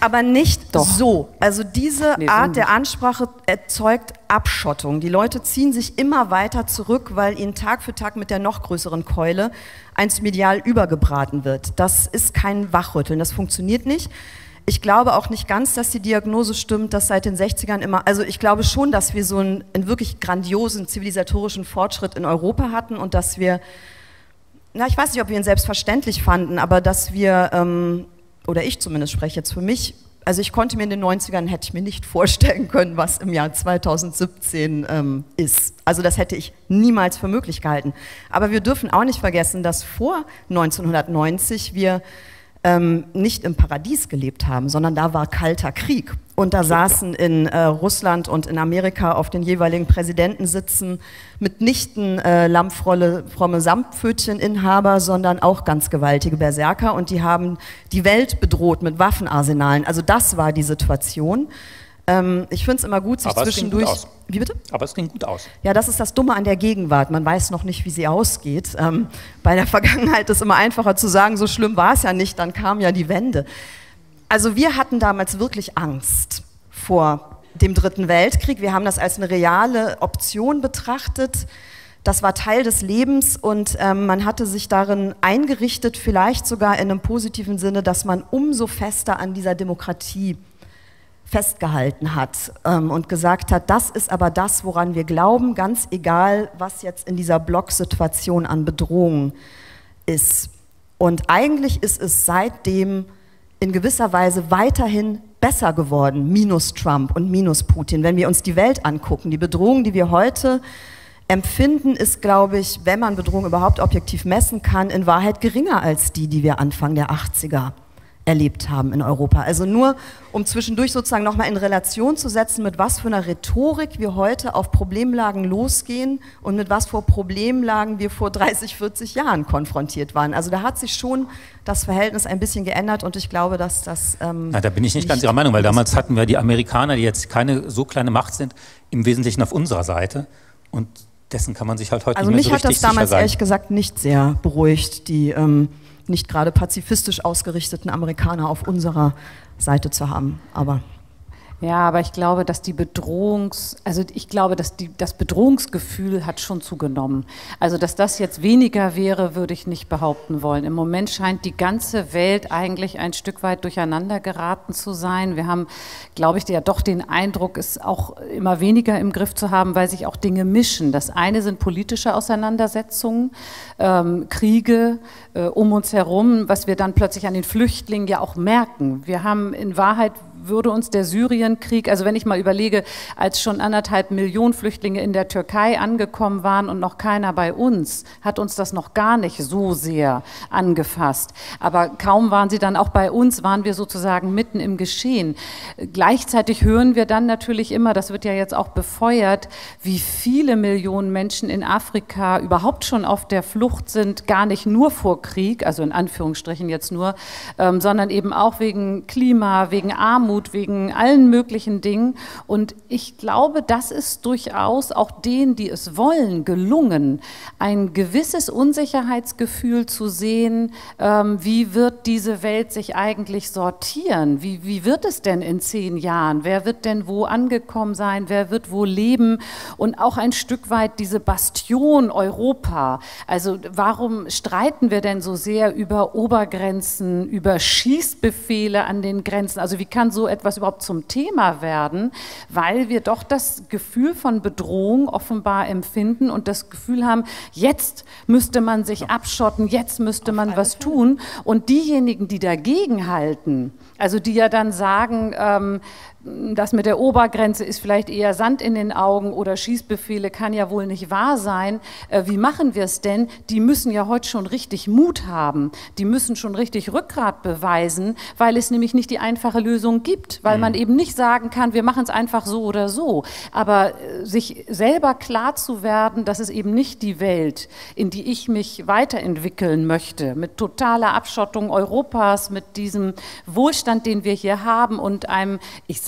aber nicht Doch. so. Also diese Nee, so Art nicht. der Ansprache erzeugt Abschottung. Die Leute ziehen sich immer weiter zurück, weil ihnen Tag für Tag mit der noch größeren Keule eins medial übergebraten wird. Das ist kein Wachrütteln, das funktioniert nicht. Ich glaube auch nicht ganz, dass die Diagnose stimmt, dass seit den sechzigern immer, also ich glaube schon, dass wir so einen, einen wirklich grandiosen zivilisatorischen Fortschritt in Europa hatten und dass wir, na ich weiß nicht, ob wir ihn selbstverständlich fanden, aber dass wir, ähm, oder ich zumindest spreche jetzt für mich, also ich konnte mir in den neunzigern, hätte ich mir nicht vorstellen können, was im Jahr zweitausendsiebzehn ähm, ist. Also das hätte ich niemals für möglich gehalten. Aber wir dürfen auch nicht vergessen, dass vor neunzehnhundertneunzig wir ähm, nicht im Paradies gelebt haben, sondern da war kalter Krieg. Und da saßen in äh, Russland und in Amerika auf den jeweiligen Präsidentensitzen mitnichten äh, lammfromme fromme Samtpfötcheninhaber, sondern auch ganz gewaltige Berserker. Und die haben die Welt bedroht mit Waffenarsenalen. Also das war die Situation. Ähm, ich finde es immer gut, sich Aber zwischendurch... Es ging gut aus. Wie bitte? Aber es ging gut aus. Ja, das ist das Dumme an der Gegenwart. Man weiß noch nicht, wie sie ausgeht. Ähm, bei der Vergangenheit ist immer einfacher zu sagen, so schlimm war es ja nicht, dann kam ja die Wende. Also wir hatten damals wirklich Angst vor dem Dritten Weltkrieg. Wir haben das als eine reale Option betrachtet. Das war Teil des Lebens und ähm, man hatte sich darin eingerichtet, vielleicht sogar in einem positiven Sinne, dass man umso fester an dieser Demokratie festgehalten hat ähm, und gesagt hat, das ist aber das, woran wir glauben, ganz egal, was jetzt in dieser Blocksituation an Bedrohung ist. Und eigentlich ist es seitdem in gewisser Weise weiterhin besser geworden, minus Trump und minus Putin. Wenn wir uns die Welt angucken, die Bedrohung, die wir heute empfinden, ist, glaube ich, wenn man Bedrohung überhaupt objektiv messen kann, in Wahrheit geringer als die, die wir Anfang der achtziger erlebt haben in Europa. Also nur, um zwischendurch sozusagen nochmal in Relation zu setzen, mit was für einer Rhetorik wir heute auf Problemlagen losgehen und mit was für Problemlagen wir vor dreißig, vierzig Jahren konfrontiert waren. Also da hat sich schon das Verhältnis ein bisschen geändert und ich glaube, dass das... Ähm, Na, da bin ich nicht, nicht ganz Ihrer Meinung, weil damals hatten wir die Amerikaner, die jetzt keine so kleine Macht sind, im Wesentlichen auf unserer Seite und dessen kann man sich halt heute also nicht mehr so mich hat richtig das damals sicher sein. ehrlich gesagt nicht sehr beruhigt, die ähm, nicht gerade pazifistisch ausgerichteten Amerikaner auf unserer Seite zu haben, aber... Ja, aber ich glaube, dass die Bedrohungs, also ich glaube, dass die, das Bedrohungsgefühl hat schon zugenommen. Also, dass das jetzt weniger wäre, würde ich nicht behaupten wollen. Im Moment scheint die ganze Welt eigentlich ein Stück weit durcheinander geraten zu sein. Wir haben, glaube ich, ja doch den Eindruck, es auch immer weniger im Griff zu haben, weil sich auch Dinge mischen. Das eine sind politische Auseinandersetzungen, ähm, Kriege äh, um uns herum, was wir dann plötzlich an den Flüchtlingen ja auch merken. Wir haben in Wahrheit würde uns der Syrienkrieg, also wenn ich mal überlege, als schon anderthalb Millionen Flüchtlinge in der Türkei angekommen waren und noch keiner bei uns, hat uns das noch gar nicht so sehr angefasst. Aber kaum waren sie dann auch bei uns, waren wir sozusagen mitten im Geschehen. Gleichzeitig hören wir dann natürlich immer, das wird ja jetzt auch befeuert, wie viele Millionen Menschen in Afrika überhaupt schon auf der Flucht sind, gar nicht nur vor Krieg, also in Anführungsstrichen jetzt nur, ähm, sondern eben auch wegen Klima, wegen Armut, wegen allen möglichen Dingen. Und ich glaube, das ist durchaus auch denen, die es wollen, gelungen, ein gewisses Unsicherheitsgefühl zu sehen, ähm, wie wird diese Welt sich eigentlich sortieren? Wie, wie wird es denn in zehn Jahren? Wer wird denn wo angekommen sein? Wer wird wo leben? Und auch ein Stück weit diese Bastion Europa. Also warum streiten wir denn so sehr über Obergrenzen, über Schießbefehle an den Grenzen? Also wie kann so etwas überhaupt zum Thema werden, weil wir doch das Gefühl von Bedrohung offenbar empfinden und das Gefühl haben, jetzt müsste man sich abschotten, jetzt müsste man was tun. Und diejenigen, die dagegen halten, also die ja dann sagen, ähm, das mit der Obergrenze ist vielleicht eher Sand in den Augen oder Schießbefehle kann ja wohl nicht wahr sein. Äh, wie machen wir es denn? Die müssen ja heute schon richtig Mut haben. Die müssen schon richtig Rückgrat beweisen, weil es nämlich nicht die einfache Lösung gibt. Weil man eben nicht sagen kann, wir machen es einfach so oder so. Aber äh, sich selber klar zu werden, das ist eben nicht die Welt, in die ich mich weiterentwickeln möchte. Mit totaler Abschottung Europas, mit diesem Wohlstand, den wir hier haben und einem, ich sage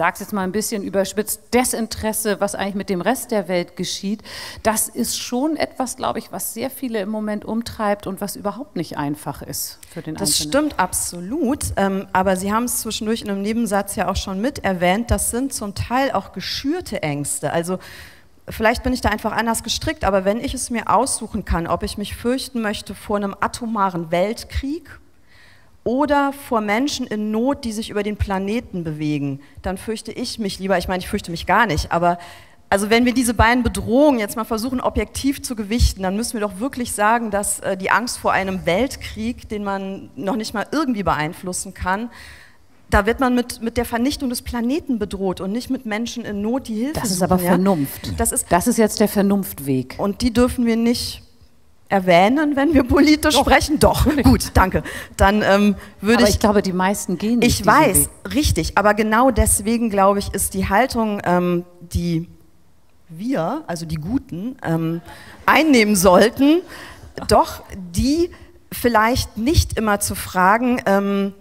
sage es jetzt mal ein bisschen überspitzt, Desinteresse, was eigentlich mit dem Rest der Welt geschieht, das ist schon etwas, glaube ich, was sehr viele im Moment umtreibt und was überhaupt nicht einfach ist für den Das Einzelnen. stimmt absolut, ähm, aber Sie haben es zwischendurch in einem Nebensatz ja auch schon mit erwähnt, das sind zum Teil auch geschürte Ängste. Also vielleicht bin ich da einfach anders gestrickt, aber wenn ich es mir aussuchen kann, ob ich mich fürchten möchte vor einem atomaren Weltkrieg oder vor Menschen in Not, die sich über den Planeten bewegen, dann fürchte ich mich lieber, ich meine, ich fürchte mich gar nicht, aber also wenn wir diese beiden Bedrohungen jetzt mal versuchen, objektiv zu gewichten, dann müssen wir doch wirklich sagen, dass äh, die Angst vor einem Weltkrieg, den man noch nicht mal irgendwie beeinflussen kann, da wird man mit, mit der Vernichtung des Planeten bedroht und nicht mit Menschen in Not, die Hilfe suchen. Das ist aber ja? Vernunft. Das ist, das ist jetzt der Vernunftweg. Und die dürfen wir nicht erwähnen, wenn wir politisch Doch. sprechen? Doch, gut, danke. Dann ähm, würde aber ich... ich glaube, die meisten gehen nicht Ich weiß, Weg. richtig, aber genau deswegen, glaube ich, ist die Haltung, ähm, die wir, also die Guten, ähm, einnehmen sollten, doch die vielleicht nicht immer zu fragen, ähm,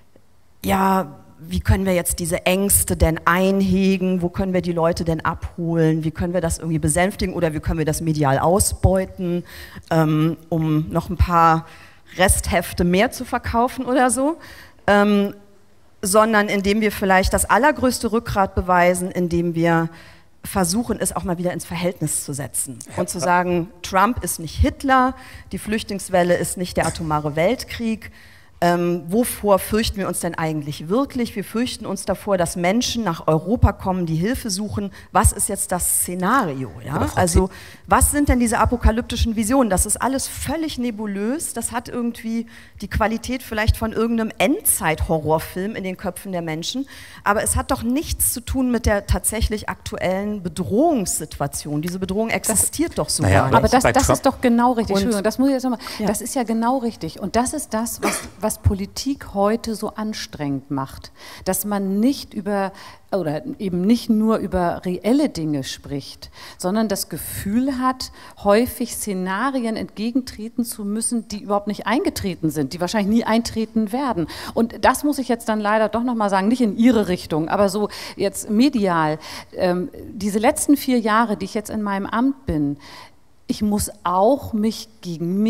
ja, wie können wir jetzt diese Ängste denn einhegen, wo können wir die Leute denn abholen, wie können wir das irgendwie besänftigen oder wie können wir das medial ausbeuten, ähm, um noch ein paar Resthefte mehr zu verkaufen oder so, ähm, sondern indem wir vielleicht das allergrößte Rückgrat beweisen, indem wir versuchen, es auch mal wieder ins Verhältnis zu setzen und zu sagen, Trump ist nicht Hitler, die Flüchtlingswelle ist nicht der atomare Weltkrieg. Ähm, wovor fürchten wir uns denn eigentlich wirklich? Wir fürchten uns davor, dass Menschen nach Europa kommen, die Hilfe suchen. Was ist jetzt das Szenario? Ja? Also was sind denn diese apokalyptischen Visionen? Das ist alles völlig nebulös. Das hat irgendwie die Qualität vielleicht von irgendeinem Endzeit-Horrorfilm in den Köpfen der Menschen. Aber es hat doch nichts zu tun mit der tatsächlich aktuellen Bedrohungssituation. Diese Bedrohung existiert das, doch so naja, gar nicht. Aber das, das ist doch genau richtig. Und, Entschuldigung, das muss ich jetzt nochmal. Ja. Das ist ja genau richtig. Und das ist das, was, was Politik heute so anstrengend macht. Dass man nicht über oder eben nicht nur über reelle Dinge spricht, sondern das Gefühl hat, häufig Szenarien entgegentreten zu müssen, die überhaupt nicht eingetreten sind, die wahrscheinlich nie eintreten werden. Und das muss ich jetzt dann leider doch nochmal sagen, nicht in Ihre Richtung, aber so jetzt medial. Ähm, diese letzten vier Jahre, die ich jetzt in meinem Amt bin, ich muss auch mich gegen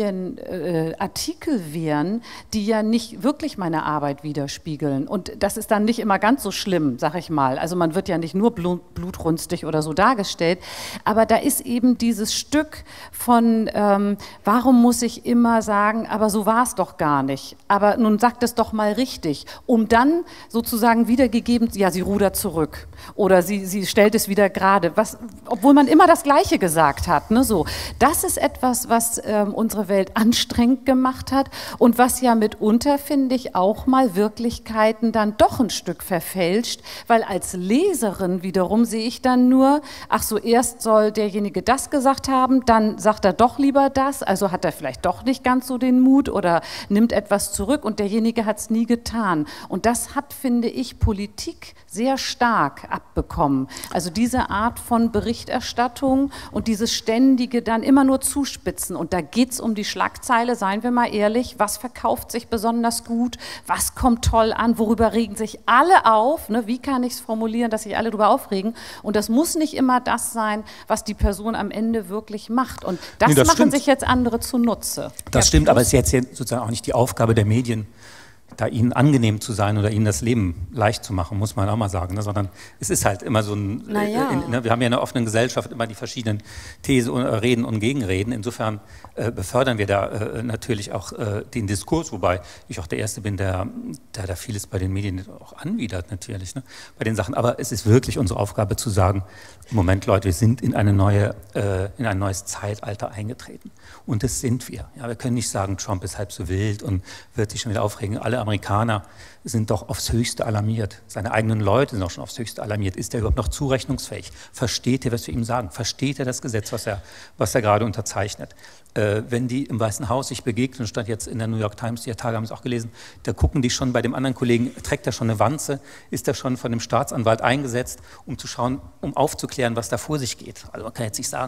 Medienartikel äh, wehren, die ja nicht wirklich meine Arbeit widerspiegeln. Und das ist dann nicht immer ganz so schlimm, sag ich mal. Also man wird ja nicht nur blut, blutrünstig oder so dargestellt. Aber da ist eben dieses Stück von, ähm, warum muss ich immer sagen, aber so war es doch gar nicht. Aber nun sagt es doch mal richtig. Um dann sozusagen wiedergegeben, ja, sie rudert zurück. Oder sie, sie stellt es wieder gerade. Was, obwohl man immer das Gleiche gesagt hat, ne, so. So, das ist etwas, was ähm, unsere Welt anstrengend gemacht hat und was ja mitunter, finde ich, auch mal Wirklichkeiten dann doch ein Stück verfälscht, weil als Leserin wiederum sehe ich dann nur, ach so, erst soll derjenige das gesagt haben, dann sagt er doch lieber das, also hat er vielleicht doch nicht ganz so den Mut oder nimmt etwas zurück und derjenige hat es nie getan. Und das hat, finde ich, Politik sehr stark abbekommen. Also diese Art von Berichterstattung und dieses ständige dann immer nur zuspitzen. Und da geht es um die Schlagzeile, seien wir mal ehrlich, was verkauft sich besonders gut, was kommt toll an, worüber regen sich alle auf, ne? Wie kann ich es formulieren, dass sich alle darüber aufregen? Und das muss nicht immer das sein, was die Person am Ende wirklich macht. Und das, nee, das machen stimmt. sich jetzt andere zunutze. Das ja, stimmt, aber es ist jetzt sozusagen auch nicht die Aufgabe der Medien, da ihnen angenehm zu sein oder ihnen das Leben leicht zu machen, muss man auch mal sagen, ne? Sondern es ist halt immer so ein, naja. in, in, wir haben ja in einer offenen Gesellschaft immer die verschiedenen Thesen, und, äh, Reden und Gegenreden, insofern äh, befördern wir da äh, natürlich auch äh, den Diskurs, wobei ich auch der Erste bin, der, der da vieles bei den Medien auch anwidert natürlich, ne? Bei den Sachen, aber es ist wirklich unsere Aufgabe zu sagen, im Moment, Leute, wir sind in eine neue, äh, in ein neues Zeitalter eingetreten und das sind wir. Ja, wir können nicht sagen, Trump ist halb so wild und wird sich schon wieder aufregen. Alle Amerikaner sind doch aufs Höchste alarmiert. Seine eigenen Leute sind auch schon aufs Höchste alarmiert. Ist er überhaupt noch zurechnungsfähig? Versteht er, was wir ihm sagen? Versteht er das Gesetz, was er, was er gerade unterzeichnet? Äh, wenn die im Weißen Haus sich begegnen, stand jetzt in der New York Times, die Tage haben es auch gelesen, da gucken die schon bei dem anderen Kollegen, trägt er schon eine Wanze? Ist er schon von dem Staatsanwalt eingesetzt, um zu schauen, um aufzuklären, was da vor sich geht? Also man kann jetzt nicht sagen,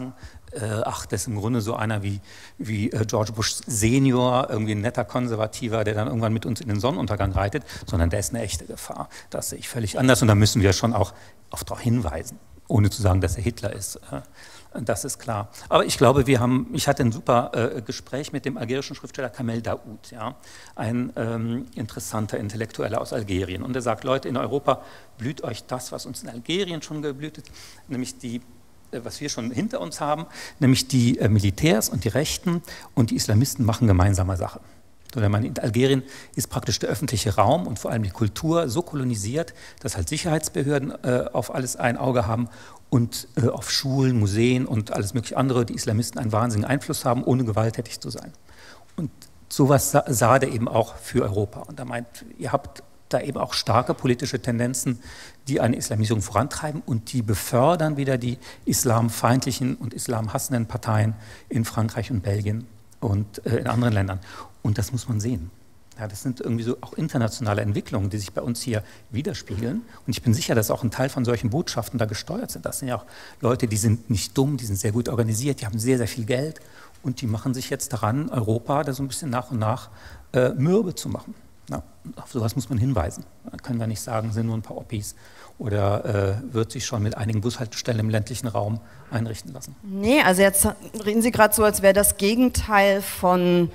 äh, ach, das ist im Grunde so einer wie, wie äh, George Bush Senior, irgendwie ein netter Konservativer, der dann irgendwann mit uns in den Sonnenuntergang reitet, sondern der ist eine echte Gefahr. Das sehe ich völlig anders und da müssen wir schon auch oft darauf hinweisen, ohne zu sagen, dass er Hitler ist. Äh, Das ist klar. Aber ich glaube, wir haben, ich hatte ein super äh, Gespräch mit dem algerischen Schriftsteller Kamel Daoud, ja, ein ähm, interessanter Intellektueller aus Algerien. Und er sagt, Leute, in Europa blüht euch das, was uns in Algerien schon geblüht ist, nämlich die, äh, was wir schon hinter uns haben, nämlich die äh, Militärs und die Rechten und die Islamisten machen gemeinsame Sache. In Algerien ist praktisch der öffentliche Raum und vor allem die Kultur so kolonisiert, dass halt Sicherheitsbehörden äh, auf alles ein Auge haben und äh, auf Schulen, Museen und alles mögliche andere, die Islamisten einen wahnsinnigen Einfluss haben, ohne gewalttätig zu sein. Und sowas sah, sah der eben auch für Europa. Und er meint, ihr habt da eben auch starke politische Tendenzen, die eine Islamisierung vorantreiben und die befördern wieder die islamfeindlichen und islamhassenden Parteien in Frankreich und Belgien und äh, in anderen Ländern. Und das muss man sehen. Ja, das sind irgendwie so auch internationale Entwicklungen, die sich bei uns hier widerspiegeln. Und ich bin sicher, dass auch ein Teil von solchen Botschaften da gesteuert sind. Das sind ja auch Leute, die sind nicht dumm, die sind sehr gut organisiert, die haben sehr, sehr viel Geld und die machen sich jetzt daran, Europa da so ein bisschen nach und nach äh, mürbe zu machen. Ja, auf sowas muss man hinweisen. Da können wir nicht sagen, sind nur ein paar Oppis oder äh, wird sich schon mit einigen Bushaltestellen im ländlichen Raum einrichten lassen. Nee, also jetzt reden Sie gerade so, als wäre das Gegenteil von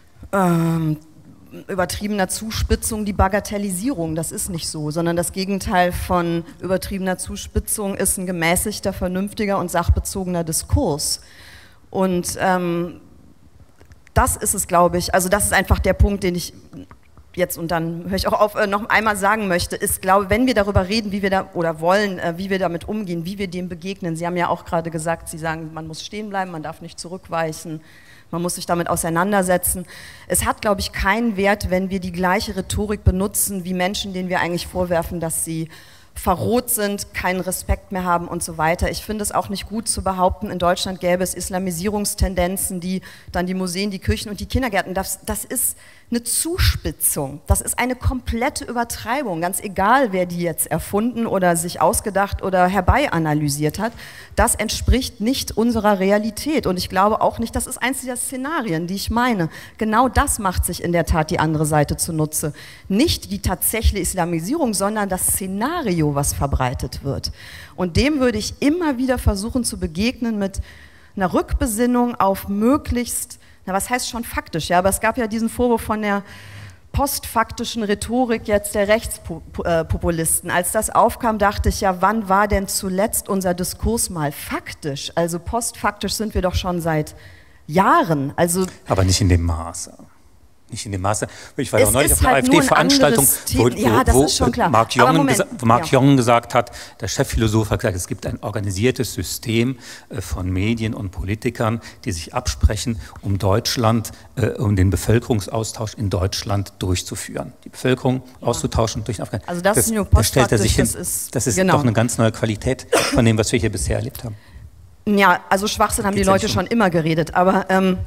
ähm, übertriebener Zuspitzung die Bagatellisierung. Das ist nicht so, sondern das Gegenteil von übertriebener Zuspitzung ist ein gemäßigter, vernünftiger und sachbezogener Diskurs. Und ähm, das ist es, glaube ich, also das ist einfach der Punkt, den ich jetzt und dann höre ich auch auf, äh, noch einmal sagen möchte, ist, glaube, wenn wir darüber reden, wie wir da oder wollen, äh, wie wir damit umgehen, wie wir dem begegnen. Sie haben ja auch gerade gesagt, Sie sagen, man muss stehen bleiben, man darf nicht zurückweichen, man muss sich damit auseinandersetzen. Es hat, glaube ich, keinen Wert, wenn wir die gleiche Rhetorik benutzen wie Menschen, denen wir eigentlich vorwerfen, dass sie verroht sind, keinen Respekt mehr haben und so weiter. Ich finde es auch nicht gut zu behaupten, in Deutschland gäbe es Islamisierungstendenzen, die dann die Museen, die Kirchen und die Kindergärten, das, das ist eine Zuspitzung, das ist eine komplette Übertreibung, ganz egal, wer die jetzt erfunden oder sich ausgedacht oder herbeianalysiert hat, das entspricht nicht unserer Realität und ich glaube auch nicht, das ist eins dieser Szenarien, die ich meine. Genau das macht sich in der Tat die andere Seite zunutze. Nicht die tatsächliche Islamisierung, sondern das Szenario, was verbreitet wird. Und dem würde ich immer wieder versuchen zu begegnen mit einer Rückbesinnung auf möglichst, na was heißt schon faktisch, ja, aber es gab ja diesen Vorwurf von der postfaktischen Rhetorik jetzt der Rechtspopulisten. Als das aufkam, dachte ich ja, wann war denn zuletzt unser Diskurs mal faktisch? Also postfaktisch sind wir doch schon seit Jahren. Also aber nicht in dem Maße. Nicht in dem Maße. Ich war Es auch neulich ist auf einer halt nur ein AfD-Veranstaltung, anderes wo, Thema. Ja, das wo, ist schon klar. wo Mark, Aber Jongen, Moment, gesa wo Mark ja. Jongen gesagt hat, der Chefphilosoph hat gesagt, es gibt ein organisiertes System äh, von Medien und Politikern, die sich absprechen, um Deutschland, äh, um den Bevölkerungsaustausch in Deutschland durchzuführen. Die Bevölkerung ja. auszutauschen durch Afghanistan. Also das, das, ist nur das stellt er sich hin. das ist, das ist genau. doch eine ganz neue Qualität von dem, was wir hier bisher erlebt haben. Ja, also Schwachsinn haben die Geht's ja Leute nicht schon um. immer geredet, aber ähm,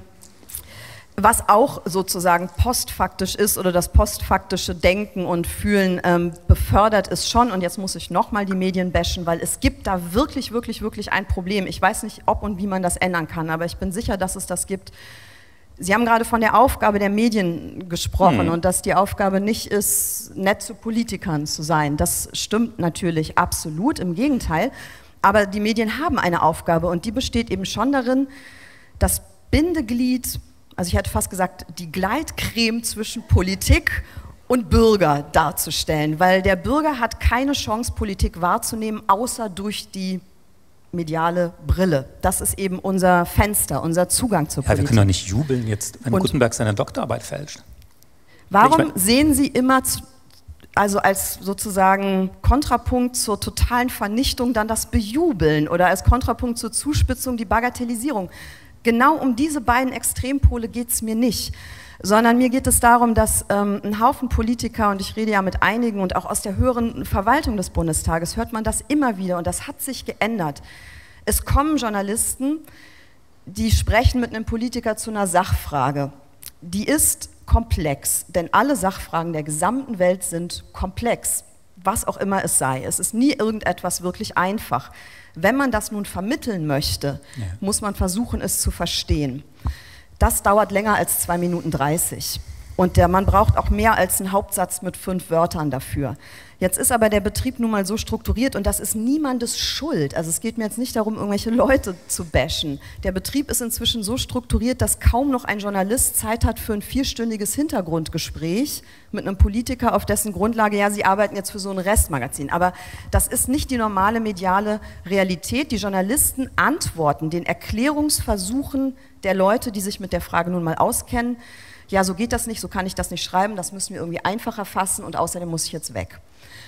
was auch sozusagen postfaktisch ist oder das postfaktische Denken und Fühlen ähm, befördert ist schon, und jetzt muss ich nochmal die Medien bashen, weil es gibt da wirklich, wirklich, wirklich ein Problem. Ich weiß nicht, ob und wie man das ändern kann, aber ich bin sicher, dass es das gibt. Sie haben gerade von der Aufgabe der Medien gesprochen hm. und dass die Aufgabe nicht ist, nett zu Politikern zu sein. Das stimmt natürlich absolut, im Gegenteil. Aber die Medien haben eine Aufgabe und die besteht eben schon darin, das Bindeglied, also ich hätte fast gesagt, die Gleitcreme zwischen Politik und Bürger darzustellen, weil der Bürger hat keine Chance, Politik wahrzunehmen, außer durch die mediale Brille. Das ist eben unser Fenster, unser Zugang zur ja, Politik. Wir können doch nicht jubeln jetzt, wenn und Gutenberg seine Doktorarbeit fälscht. Warum ich mein, sehen Sie immer, also als sozusagen Kontrapunkt zur totalen Vernichtung dann das Bejubeln oder als Kontrapunkt zur Zuspitzung die Bagatellisierung? Genau um diese beiden Extrempole geht es mir nicht, sondern mir geht es darum, dass ähm, ein Haufen Politiker, und ich rede ja mit einigen und auch aus der höheren Verwaltung des Bundestages, hört man das immer wieder und das hat sich geändert. Es kommen Journalisten, die sprechen mit einem Politiker zu einer Sachfrage. Die ist komplex, denn alle Sachfragen der gesamten Welt sind komplex. was auch immer es sei. Es ist nie irgendetwas wirklich einfach. Wenn man das nun vermitteln möchte, ja. muss man versuchen, es zu verstehen. Das dauert länger als zwei Minuten dreißig. Und der, man braucht auch mehr als einen Hauptsatz mit fünf Wörtern dafür. Jetzt ist aber der Betrieb nun mal so strukturiert und das ist niemandes Schuld. Also es geht mir jetzt nicht darum, irgendwelche Leute zu bashen. Der Betrieb ist inzwischen so strukturiert, dass kaum noch ein Journalist Zeit hat für ein vierstündiges Hintergrundgespräch mit einem Politiker, auf dessen Grundlage, ja, sie arbeiten jetzt für so ein Restmagazin. Aber das ist nicht die normale mediale Realität. Die Journalisten antworten den Erklärungsversuchen der Leute, die sich mit der Frage nun mal auskennen. Ja, so geht das nicht, so kann ich das nicht schreiben, das müssen wir irgendwie einfacher fassen und außerdem muss ich jetzt weg.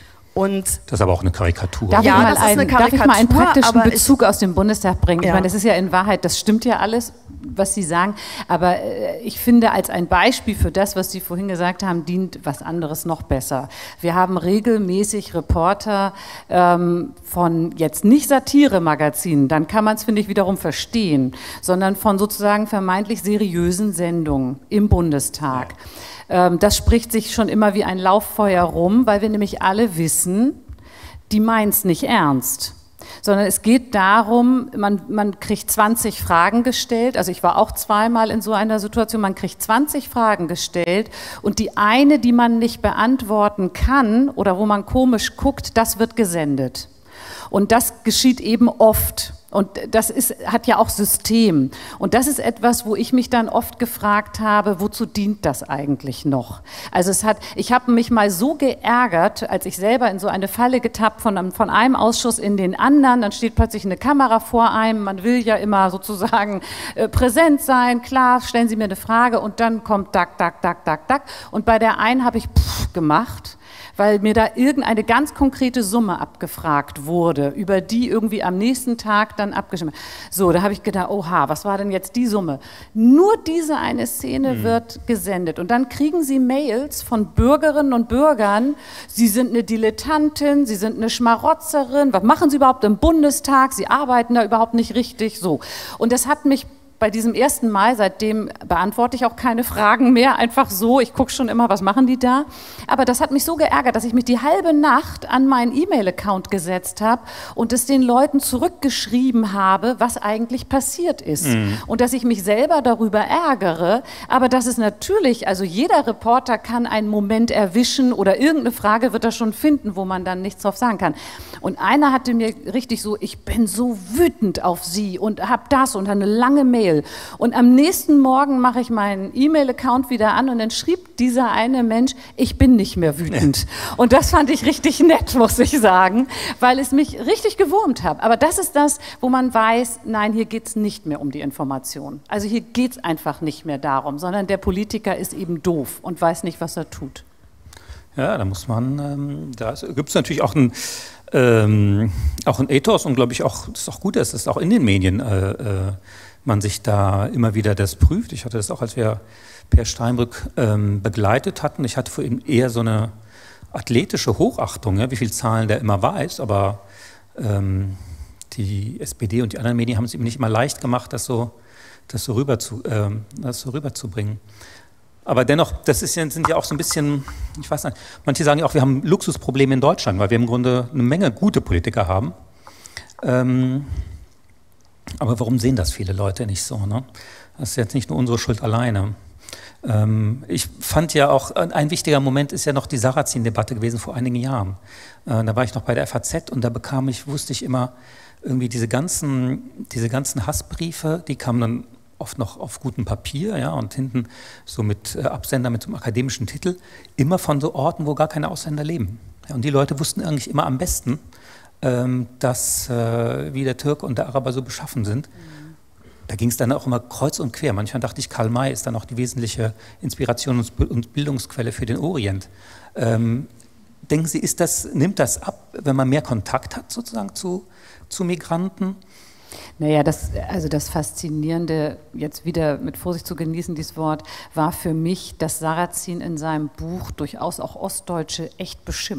Und das ist aber auch eine Karikatur. Darf, ja, ich, mal das ist einen, eine Karikatur, darf ich mal einen praktischen Bezug ich, aus dem Bundestag bringen? Ja. Ich meine, das ist ja in Wahrheit, das stimmt ja alles, was Sie sagen, aber ich finde, als ein Beispiel für das, was Sie vorhin gesagt haben, dient was anderes noch besser. Wir haben regelmäßig Reporter ähm, von jetzt nicht Satire-Magazinen, dann kann man es, finde ich, wiederum verstehen, sondern von sozusagen vermeintlich seriösen Sendungen im Bundestag. Ja. Das spricht sich schon immer wie ein Lauffeuer rum, weil wir nämlich alle wissen, die meinen es nicht ernst. Sondern es geht darum, man, man kriegt zwanzig Fragen gestellt, also ich war auch zweimal in so einer Situation, man kriegt zwanzig Fragen gestellt und die eine, die man nicht beantworten kann oder wo man komisch guckt, das wird gesendet. Und das geschieht eben oft. Und das ist, hat ja auch System. Und das ist etwas, wo ich mich dann oft gefragt habe, wozu dient das eigentlich noch? Also es hat, ich habe mich mal so geärgert, als ich selber in so eine Falle getappt von einem, von einem Ausschuss in den anderen, dann steht plötzlich eine Kamera vor einem, man will ja immer sozusagen äh, präsent sein, klar, stellen Sie mir eine Frage und dann kommt dack, dack, dack, dack, dack. Und bei der einen habe ich pff gemacht, weil mir da irgendeine ganz konkrete Summe abgefragt wurde, über die irgendwie am nächsten Tag dann abgestimmt. So, da habe ich gedacht, oha, was war denn jetzt die Summe? Nur diese eine Szene mhm. wird gesendet und dann kriegen Sie Mails von Bürgerinnen und Bürgern, Sie sind eine Dilettantin, Sie sind eine Schmarotzerin, was machen Sie überhaupt im Bundestag? Sie arbeiten da überhaupt nicht richtig, so. Und das hat mich bei diesem ersten Mal, seitdem beantworte ich auch keine Fragen mehr, einfach so, ich gucke schon immer, was machen die da, aber das hat mich so geärgert, dass ich mich die halbe Nacht an meinen E-Mail-Account gesetzt habe und es den Leuten zurückgeschrieben habe, was eigentlich passiert ist mhm. und dass ich mich selber darüber ärgere, aber dass es natürlich, also jeder Reporter kann einen Moment erwischen oder irgendeine Frage wird er schon finden, wo man dann nichts drauf sagen kann. Und einer hatte mir richtig so, ich bin so wütend auf Sie und habe das und eine lange Mail. Und am nächsten Morgen mache ich meinen E-Mail-Account wieder an und dann schrieb dieser eine Mensch, ich bin nicht mehr wütend. Und das fand ich richtig nett, muss ich sagen, weil es mich richtig gewurmt hat. Aber das ist das, wo man weiß, nein, hier geht es nicht mehr um die Information. Also hier geht es einfach nicht mehr darum, sondern der Politiker ist eben doof und weiß nicht, was er tut. Ja, da muss man, ähm, da gibt es natürlich auch ein ähm, auch ein Ethos und glaube ich auch, das ist auch gut, dass es auch in den Medien äh, äh, man sich da immer wieder das prüft. Ich hatte das auch, als wir Per Steinbrück ähm, begleitet hatten. Ich hatte für ihn eher so eine athletische Hochachtung, ja, wie viele Zahlen der immer weiß, aber ähm, die S P D und die anderen Medien haben es ihm nicht immer leicht gemacht, das so, das so, rüber zu, ähm, das so rüberzubringen. Aber dennoch, das ist ja, sind ja auch so ein bisschen, ich weiß nicht, manche sagen ja auch, wir haben Luxusprobleme in Deutschland, weil wir im Grunde eine Menge gute Politiker haben. Ähm, aber warum sehen das viele Leute nicht so? Ne? Das ist jetzt nicht nur unsere Schuld alleine. Ähm, ich fand ja auch, ein wichtiger Moment ist ja noch die Sarrazin-Debatte gewesen vor einigen Jahren. Äh, da war ich noch bei der F A Z und da bekam ich, wusste ich immer, irgendwie diese ganzen, diese ganzen Hassbriefe, die kamen dann oft noch auf gutem Papier, ja, und hinten so mit äh, Absender mit so einem akademischen Titel, immer von so Orten, wo gar keine Ausländer leben. Ja, und die Leute wussten eigentlich immer am besten, ähm, dass äh, wie der Türke und der Araber so beschaffen sind. Mhm. Da ging es dann auch immer kreuz und quer. Manchmal dachte ich, Karl May ist dann auch die wesentliche Inspiration und Bildungsquelle für den Orient. Ähm, denken Sie, ist das, nimmt das ab, wenn man mehr Kontakt hat sozusagen zu, zu Migranten? Naja, das, also das Faszinierende, jetzt wieder mit Vorsicht zu genießen, dieses Wort, war für mich, dass Sarrazin in seinem Buch durchaus auch Ostdeutsche echt beschimpft.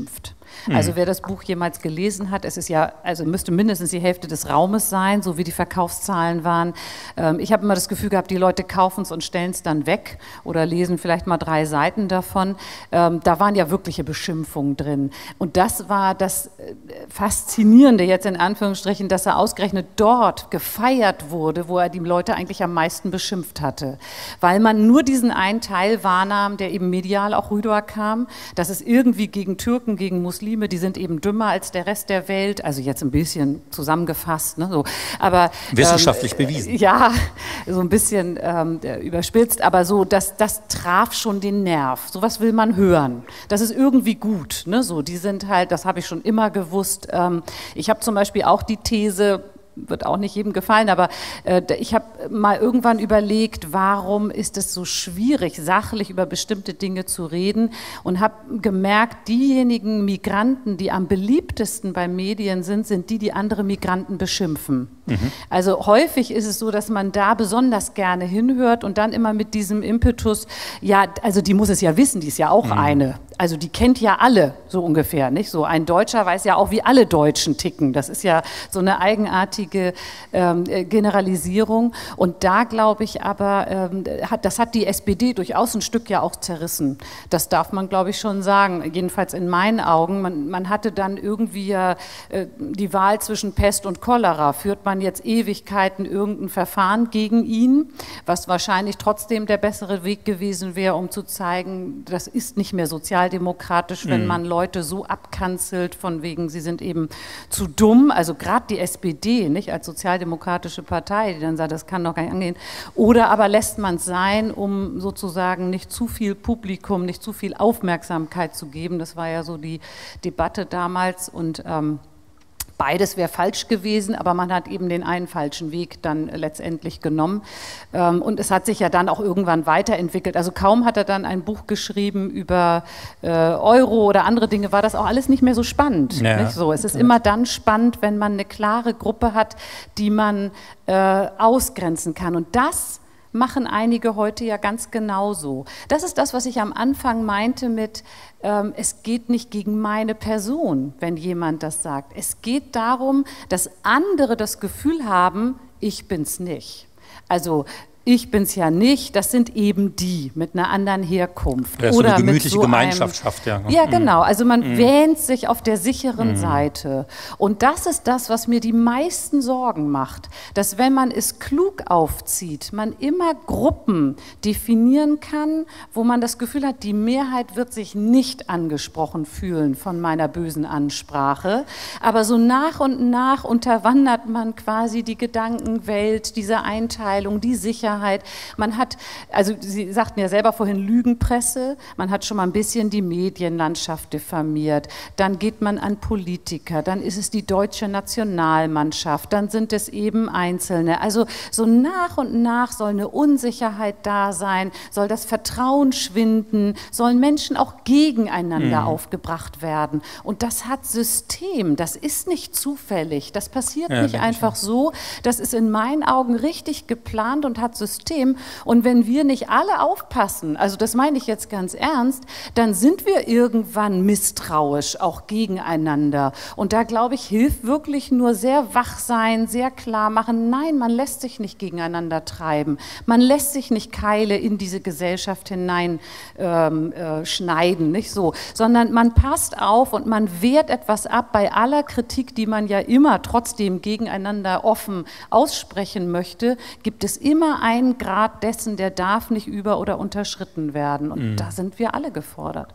Also wer das Buch jemals gelesen hat, es ist ja, also müsste mindestens die Hälfte des Raumes sein, so wie die Verkaufszahlen waren. Ähm, ich habe immer das Gefühl gehabt, die Leute kaufen es und stellen es dann weg oder lesen vielleicht mal drei Seiten davon. Ähm, da waren ja wirkliche Beschimpfungen drin. Und das war das äh, Faszinierende jetzt in Anführungsstrichen, dass er ausgerechnet dort gefeiert wurde, wo er die Leute eigentlich am meisten beschimpft hatte. Weil man nur diesen einen Teil wahrnahm, der eben medial auch rüberkam, dass es irgendwie gegen Türken, gegen Muslime, die sind eben dümmer als der Rest der Welt, also jetzt ein bisschen zusammengefasst, ne, so. Aber wissenschaftlich ähm, bewiesen. Ja, so ein bisschen ähm, überspitzt, aber so, das, das traf schon den Nerv. Sowas will man hören. Das ist irgendwie gut, ne, so. Die sind halt, das habe ich schon immer gewusst. Ähm, ich habe zum Beispiel auch die These, wird auch nicht jedem gefallen, aber äh, ich habe mal irgendwann überlegt, warum ist es so schwierig, sachlich über bestimmte Dinge zu reden, und habe gemerkt, diejenigen Migranten, die am beliebtesten bei Medien sind, sind die, die andere Migranten beschimpfen. Mhm. Also häufig ist es so, dass man da besonders gerne hinhört und dann immer mit diesem Impetus, ja, also die muss es ja wissen, die ist ja auch mhm. eine. Also die kennt ja alle, so ungefähr, nicht? So ein Deutscher weiß ja auch, wie alle Deutschen ticken. Das ist ja so eine eigenartige ähm, Generalisierung. Und da glaube ich aber, ähm, hat, das hat die S P D durchaus ein Stück ja auch zerrissen. Das darf man, glaube ich, schon sagen. Jedenfalls in meinen Augen. Man, man hatte dann irgendwie ja äh, die Wahl zwischen Pest und Cholera. Führt man jetzt Ewigkeiten irgendein Verfahren gegen ihn, was wahrscheinlich trotzdem der bessere Weg gewesen wäre, um zu zeigen, das ist nicht mehr sozialdemokratisch, wenn man Leute so abkanzelt, von wegen, sie sind eben zu dumm. Also gerade die S P D, nicht als sozialdemokratische Partei, die dann sagt, das kann doch gar nicht angehen. Oder aber lässt man es sein, um sozusagen nicht zu viel Publikum, nicht zu viel Aufmerksamkeit zu geben. Das war ja so die Debatte damals, und ähm, beides wäre falsch gewesen, aber man hat eben den einen falschen Weg dann letztendlich genommen. Und es hat sich ja dann auch irgendwann weiterentwickelt. Also kaum hat er dann ein Buch geschrieben über äh, Euro oder andere Dinge, war das auch alles nicht mehr so spannend. Ja. Nicht so. Es ist immer dann spannend, wenn man eine klare Gruppe hat, die man äh, ausgrenzen kann. Und das machen einige heute ja ganz genauso. Das ist das, was ich am Anfang meinte mit, ähm, es geht nicht gegen meine Person, wenn jemand das sagt. Es geht darum, dass andere das Gefühl haben, ich bin's nicht. Also ich bin's ja nicht, das sind eben die mit einer anderen Herkunft. Ja, oder so eine gemütliche mit so Gemeinschaft einem, schafft, ja. Ja, genau. Also man mhm. wähnt sich auf der sicheren mhm. Seite. Und das ist das, was mir die meisten Sorgen macht. Dass, wenn man es klug aufzieht, man immer Gruppen definieren kann, wo man das Gefühl hat, die Mehrheit wird sich nicht angesprochen fühlen von meiner bösen Ansprache. Aber so nach und nach unterwandert man quasi die Gedankenwelt, diese Einteilung, die Sicherheit. Man hat, also Sie sagten ja selber vorhin Lügenpresse, man hat schon mal ein bisschen die Medienlandschaft diffamiert, dann geht man an Politiker, dann ist es die deutsche Nationalmannschaft, dann sind es eben Einzelne. Also so nach und nach soll eine Unsicherheit da sein, soll das Vertrauen schwinden, sollen Menschen auch gegeneinander mhm. aufgebracht werden. Und das hat System, das ist nicht zufällig, das passiert ja, nicht einfach so, das ist in meinen Augen richtig geplant und hat System. Und wenn wir nicht alle aufpassen, also das meine ich jetzt ganz ernst, dann sind wir irgendwann misstrauisch, auch gegeneinander. Und da, glaube ich, hilft wirklich nur sehr wach sein, sehr klar machen, nein, man lässt sich nicht gegeneinander treiben. Man lässt sich nicht Keile in diese Gesellschaft hinein ähm, äh, schneiden, nicht so, sondern man passt auf und man wehrt etwas ab bei aller Kritik, die man ja immer trotzdem gegeneinander offen aussprechen möchte, gibt es immer ein Grad dessen, der darf nicht über- oder unterschritten werden. Und mhm. da sind wir alle gefordert.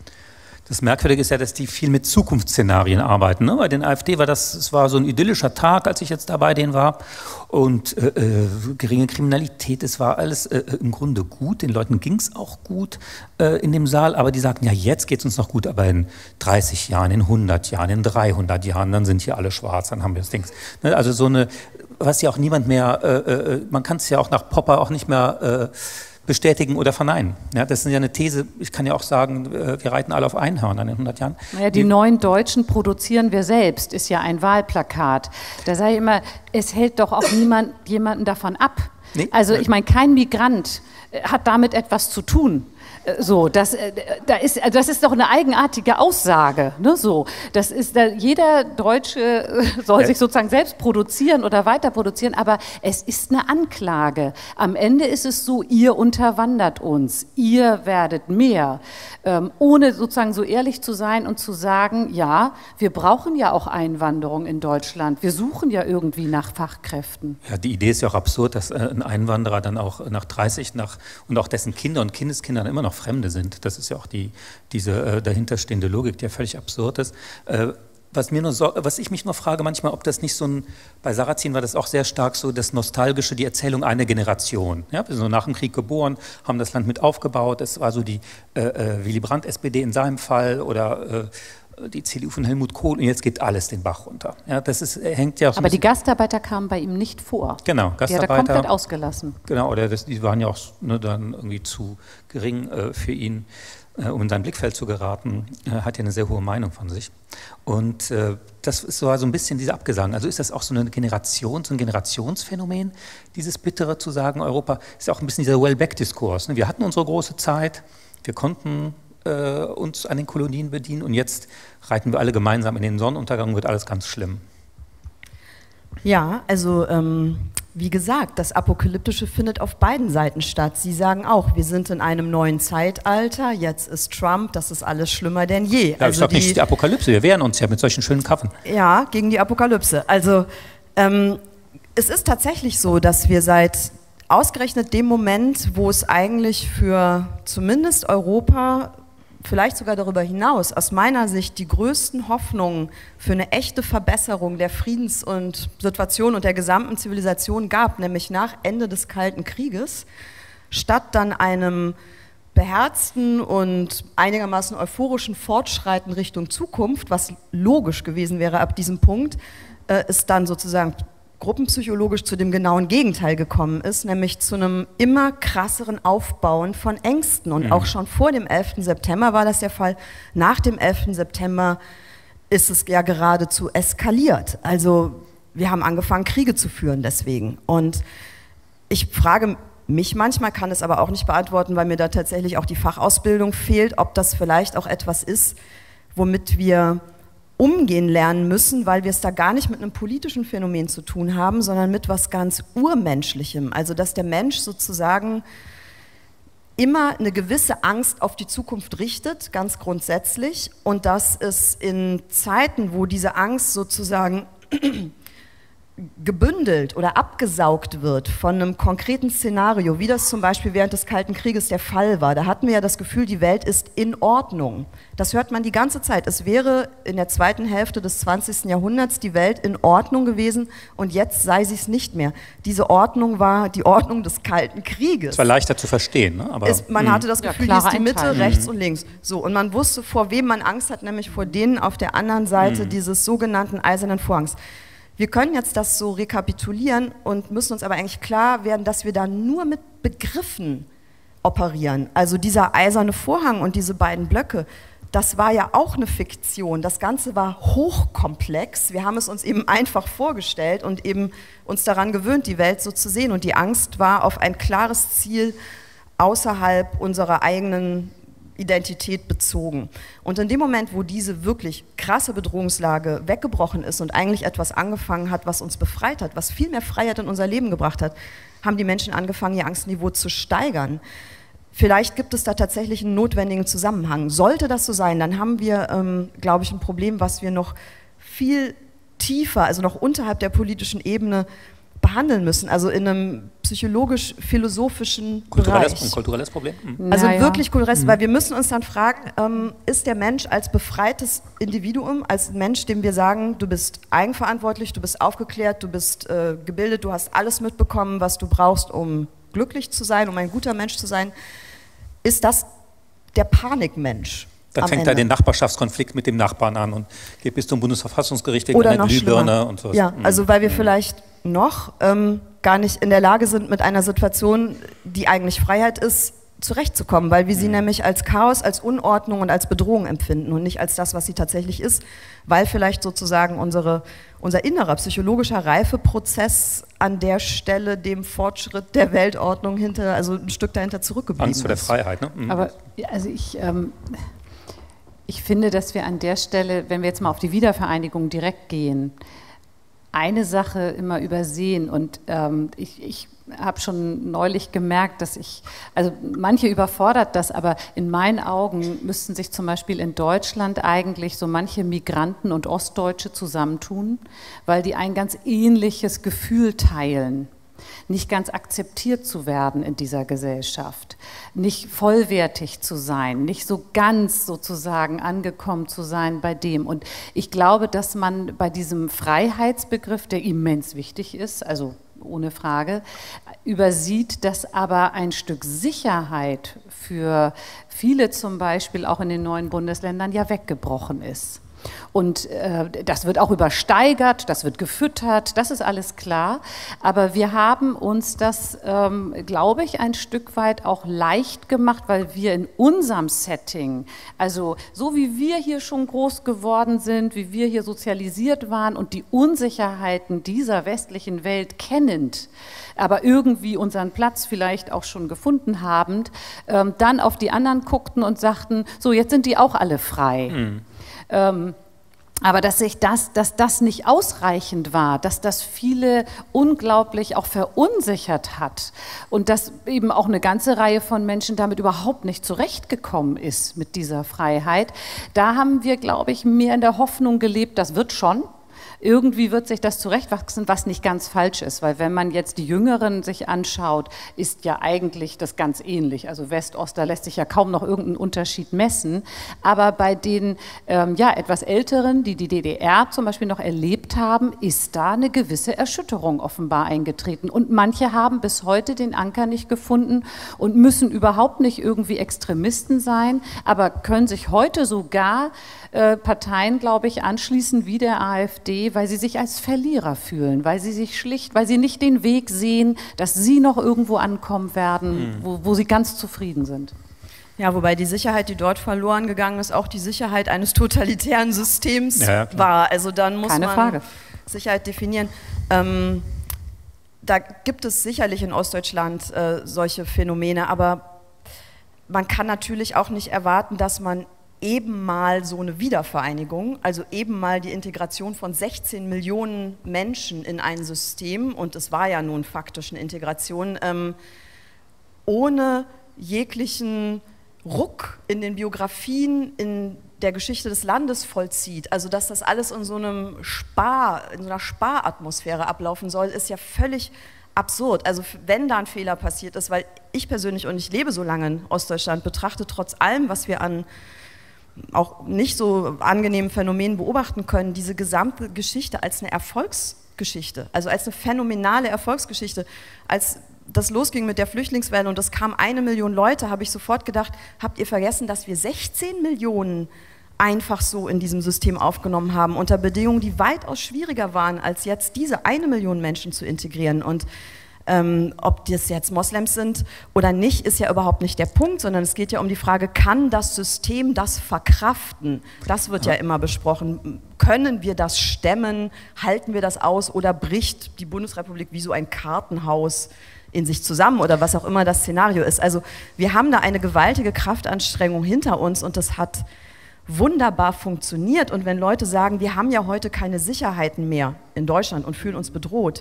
Das Merkwürdige ist ja, dass die viel mit Zukunftsszenarien arbeiten. Ne? Bei den AfD war das, es war so ein idyllischer Tag, als ich jetzt da bei denen war. Und äh, äh, geringe Kriminalität, es war alles äh, im Grunde gut. Den Leuten ging es auch gut äh, in dem Saal. Aber die sagten, ja, jetzt geht es uns noch gut. Aber in dreißig Jahren, in hundert Jahren, in dreihundert Jahren, dann sind hier alle schwarz, dann haben wir das Ding. Ne? Also so eine, was ja auch niemand mehr, äh, äh, man kann es ja auch nach Popper auch nicht mehr äh, bestätigen oder verneinen. Ja, das ist ja eine These, ich kann ja auch sagen, wir reiten alle auf Einhörnern in hundert Jahren. Naja, die, die neuen Deutschen produzieren wir selbst, ist ja ein Wahlplakat. Da sage ich immer, es hält doch auch niemand jemanden davon ab. Nee. Also ich meine, kein Migrant hat damit etwas zu tun. So, das, da ist, das ist doch eine eigenartige Aussage. Ne? So, das ist, da, jeder Deutsche soll sich sozusagen selbst produzieren oder weiter produzieren, aber es ist eine Anklage. Am Ende ist es so, ihr unterwandert uns, ihr werdet mehr, ähm, ohne sozusagen so ehrlich zu sein und zu sagen, ja, wir brauchen ja auch Einwanderung in Deutschland, wir suchen ja irgendwie nach Fachkräften. Ja, die Idee ist ja auch absurd, dass äh, ein Einwanderer dann auch nach dreißig nach, und auch dessen Kinder und Kindeskinder immer noch Fremde sind. Das ist ja auch die, diese äh, dahinterstehende Logik, die ja völlig absurd ist. Äh, was, mir nur so, was ich mich nur frage manchmal, ob das nicht so ein, bei Sarrazin war das auch sehr stark so das Nostalgische, die Erzählung einer Generation. Ja, wir sind so nach dem Krieg geboren, haben das Land mit aufgebaut, es war so die äh, äh, Willy Brandt-S P D in seinem Fall oder äh, die C D U von Helmut Kohl und jetzt geht alles den Bach runter. Ja, das ist, hängt ja auch so Aber die Gastarbeiter kamen bei ihm nicht vor. Genau, Gastarbeiter. Die hat er komplett ausgelassen. Genau, oder das, die waren ja auch ne, dann irgendwie zu gering äh, für ihn, äh, um in sein Blickfeld zu geraten. Er hat ja eine sehr hohe Meinung von sich. Und äh, das ist so also ein bisschen dieser Abgesang. Also ist das auch so eine Generation, so ein Generationsphänomen, dieses Bittere zu sagen, Europa ist ja auch ein bisschen dieser Wellbeck-Diskurs. Ne? Wir hatten unsere große Zeit, wir konnten äh, uns an den Kolonien bedienen und jetzt reiten wir alle gemeinsam in den Sonnenuntergang, wird alles ganz schlimm. Ja, also ähm, wie gesagt, das Apokalyptische findet auf beiden Seiten statt. Sie sagen auch, wir sind in einem neuen Zeitalter, jetzt ist Trump, das ist alles schlimmer denn je. Ja, also ich sage nicht die Apokalypse, wir wehren uns ja mit solchen schönen Kaffen. Ja, gegen die Apokalypse. Also ähm, es ist tatsächlich so, dass wir seit ausgerechnet dem Moment, wo es eigentlich für zumindest Europa, vielleicht sogar darüber hinaus, aus meiner Sicht die größten Hoffnungen für eine echte Verbesserung der Friedens- und Situation und der gesamten Zivilisation gab, nämlich nach Ende des Kalten Krieges, statt dann einem beherzten und einigermaßen euphorischen Fortschreiten Richtung Zukunft, was logisch gewesen wäre ab diesem Punkt, äh, ist dann sozusagen gruppenpsychologisch zu dem genauen Gegenteil gekommen ist, nämlich zu einem immer krasseren Aufbauen von Ängsten. Und mhm. auch schon vor dem elften September war das der Fall. Nach dem elften September ist es ja geradezu eskaliert. Also wir haben angefangen, Kriege zu führen deswegen. Und ich frage mich manchmal, kann es aber auch nicht beantworten, weil mir da tatsächlich auch die Fachausbildung fehlt, ob das vielleicht auch etwas ist, womit wir umgehen lernen müssen, weil wir es da gar nicht mit einem politischen Phänomen zu tun haben, sondern mit was ganz Urmenschlichem. Also dass der Mensch sozusagen immer eine gewisse Angst auf die Zukunft richtet, ganz grundsätzlich, und dass es in Zeiten, wo diese Angst sozusagen gebündelt oder abgesaugt wird von einem konkreten Szenario, wie das zum Beispiel während des Kalten Krieges der Fall war. Da hatten wir ja das Gefühl, die Welt ist in Ordnung. Das hört man die ganze Zeit. Es wäre in der zweiten Hälfte des zwanzigsten Jahrhunderts die Welt in Ordnung gewesen und jetzt sei sie es nicht mehr. Diese Ordnung war die Ordnung des Kalten Krieges. Es war leichter zu verstehen, ne? Aber es, man mh. hatte das Gefühl, ja, hier ist die Mitte, Einteilung. rechts und links. So, und man wusste, vor wem man Angst hat, nämlich vor denen auf der anderen Seite mh. dieses sogenannten Eisernen Vorhangs. Wir können jetzt das so rekapitulieren und müssen uns aber eigentlich klar werden, dass wir da nur mit Begriffen operieren. Also dieser eiserne Vorhang und diese beiden Blöcke, das war ja auch eine Fiktion. Das Ganze war hochkomplex. Wir haben es uns eben einfach vorgestellt und eben uns daran gewöhnt, die Welt so zu sehen. Und die Angst war auf ein klares Ziel außerhalb unserer eigenen Identität bezogen. Und in dem Moment, wo diese wirklich krasse Bedrohungslage weggebrochen ist und eigentlich etwas angefangen hat, was uns befreit hat, was viel mehr Freiheit in unser Leben gebracht hat, haben die Menschen angefangen, ihr Angstniveau zu steigern. Vielleicht gibt es da tatsächlich einen notwendigen Zusammenhang. Sollte das so sein, dann haben wir, ähm, glaube ich, ein Problem, was wir noch viel tiefer, also noch unterhalb der politischen Ebene behandeln müssen, also in einem psychologisch-philosophischen kulturelles, Bereich. Ein kulturelles Problem? Mhm. Also naja. wirklich kulturelles, Mhm. weil wir müssen uns dann fragen, ähm, ist der Mensch als befreites Individuum, als Mensch, dem wir sagen, du bist eigenverantwortlich, du bist aufgeklärt, du bist äh, gebildet, du hast alles mitbekommen, was du brauchst, um glücklich zu sein, um ein guter Mensch zu sein, ist das der Panikmensch? Dann fängt Ende. er den Nachbarschaftskonflikt mit dem Nachbarn an und geht bis zum Bundesverfassungsgericht wegen Oder einer noch Glühbirne schlimmer. und so. Ja, also weil wir vielleicht noch ähm, gar nicht in der Lage sind, mit einer Situation, die eigentlich Freiheit ist, zurechtzukommen, weil wir sie nämlich als Chaos, als Unordnung und als Bedrohung empfinden und nicht als das, was sie tatsächlich ist, weil vielleicht sozusagen unsere, unser innerer psychologischer Reifeprozess an der Stelle dem Fortschritt der Weltordnung hinter, also ein Stück dahinter zurückgeblieben ist. Angst vor der Freiheit, ne? Mhm. Aber also ich, ähm, ich finde, dass wir an der Stelle, wenn wir jetzt mal auf die Wiedervereinigung direkt gehen, eine Sache immer übersehen und ähm, ich, ich habe schon neulich gemerkt, dass ich, also manche überfordert das, aber in meinen Augen müssten sich zum Beispiel in Deutschland eigentlich so manche Migranten und Ostdeutsche zusammentun, weil die ein ganz ähnliches Gefühl teilen. Nicht ganz akzeptiert zu werden in dieser Gesellschaft, nicht vollwertig zu sein, nicht so ganz sozusagen angekommen zu sein bei dem. Und ich glaube, dass man bei diesem Freiheitsbegriff, der immens wichtig ist, also ohne Frage, übersieht, dass aber ein Stück Sicherheit für viele zum Beispiel auch in den neuen Bundesländern ja weggebrochen ist. Und äh, das wird auch übersteigert, das wird gefüttert, das ist alles klar. Aber wir haben uns das, ähm, glaube ich, ein Stück weit auch leicht gemacht, weil wir in unserem Setting, also so wie wir hier schon groß geworden sind, wie wir hier sozialisiert waren und die Unsicherheiten dieser westlichen Welt kennend, aber irgendwie unseren Platz vielleicht auch schon gefunden habend, ähm, dann auf die anderen guckten und sagten, so jetzt sind die auch alle frei. Mhm. Ähm, aber dass sich das, dass das nicht ausreichend war, dass das viele unglaublich auch verunsichert hat und dass eben auch eine ganze Reihe von Menschen damit überhaupt nicht zurechtgekommen ist mit dieser Freiheit, da haben wir, glaube ich, mehr in der Hoffnung gelebt, das wird schon. Irgendwie wird sich das zurechtwachsen, was nicht ganz falsch ist, weil wenn man jetzt die Jüngeren sich anschaut, ist ja eigentlich das ganz ähnlich. Also West, Ost, da lässt sich ja kaum noch irgendein Unterschied messen. Aber bei den ähm, ja, etwas Älteren, die die D D R zum Beispiel noch erlebt haben, ist da eine gewisse Erschütterung offenbar eingetreten. Und manche haben bis heute den Anker nicht gefunden und müssen überhaupt nicht irgendwie Extremisten sein, aber können sich heute sogar äh, Parteien, glaube ich, anschließen wie der AfD, weil sie sich als Verlierer fühlen, weil sie sich schlicht, weil sie nicht den Weg sehen, dass sie noch irgendwo ankommen werden, mhm. wo, wo sie ganz zufrieden sind. Ja, wobei die Sicherheit, die dort verloren gegangen ist, auch die Sicherheit eines totalitären Systems ja, war. Also dann muss Keine man Frage. Sicherheit definieren. Ähm, da gibt es sicherlich in Ostdeutschland äh, solche Phänomene, aber man kann natürlich auch nicht erwarten, dass man eben mal so eine Wiedervereinigung, also eben mal die Integration von sechzehn Millionen Menschen in ein System, und es war ja nun faktisch eine Integration, ähm, ohne jeglichen Ruck in den Biografien, in der Geschichte des Landes vollzieht. Also dass das alles in so einem Spar, in so einer Sparatmosphäre ablaufen soll, ist ja völlig absurd. Also wenn da ein Fehler passiert ist, weil ich persönlich, und ich lebe so lange in Ostdeutschland, betrachte trotz allem, was wir an auch nicht so angenehmen Phänomenen beobachten können, diese gesamte Geschichte als eine Erfolgsgeschichte, also als eine phänomenale Erfolgsgeschichte. Als das losging mit der Flüchtlingswelle und es kam eine Million Leute, habe ich sofort gedacht, habt ihr vergessen, dass wir sechzehn Millionen einfach so in diesem System aufgenommen haben, unter Bedingungen, die weitaus schwieriger waren, als jetzt diese eine Million Menschen zu integrieren. Und Ähm, ob das jetzt Moslems sind oder nicht, ist ja überhaupt nicht der Punkt, sondern es geht ja um die Frage, kann das System das verkraften? Das wird ja immer besprochen. Können wir das stemmen? Halten wir das aus? Oder bricht die Bundesrepublik wie so ein Kartenhaus in sich zusammen oder was auch immer das Szenario ist? Also wir haben da eine gewaltige Kraftanstrengung hinter uns und das hat wunderbar funktioniert. Und wenn Leute sagen, wir haben ja heute keine Sicherheiten mehr in Deutschland und fühlen uns bedroht,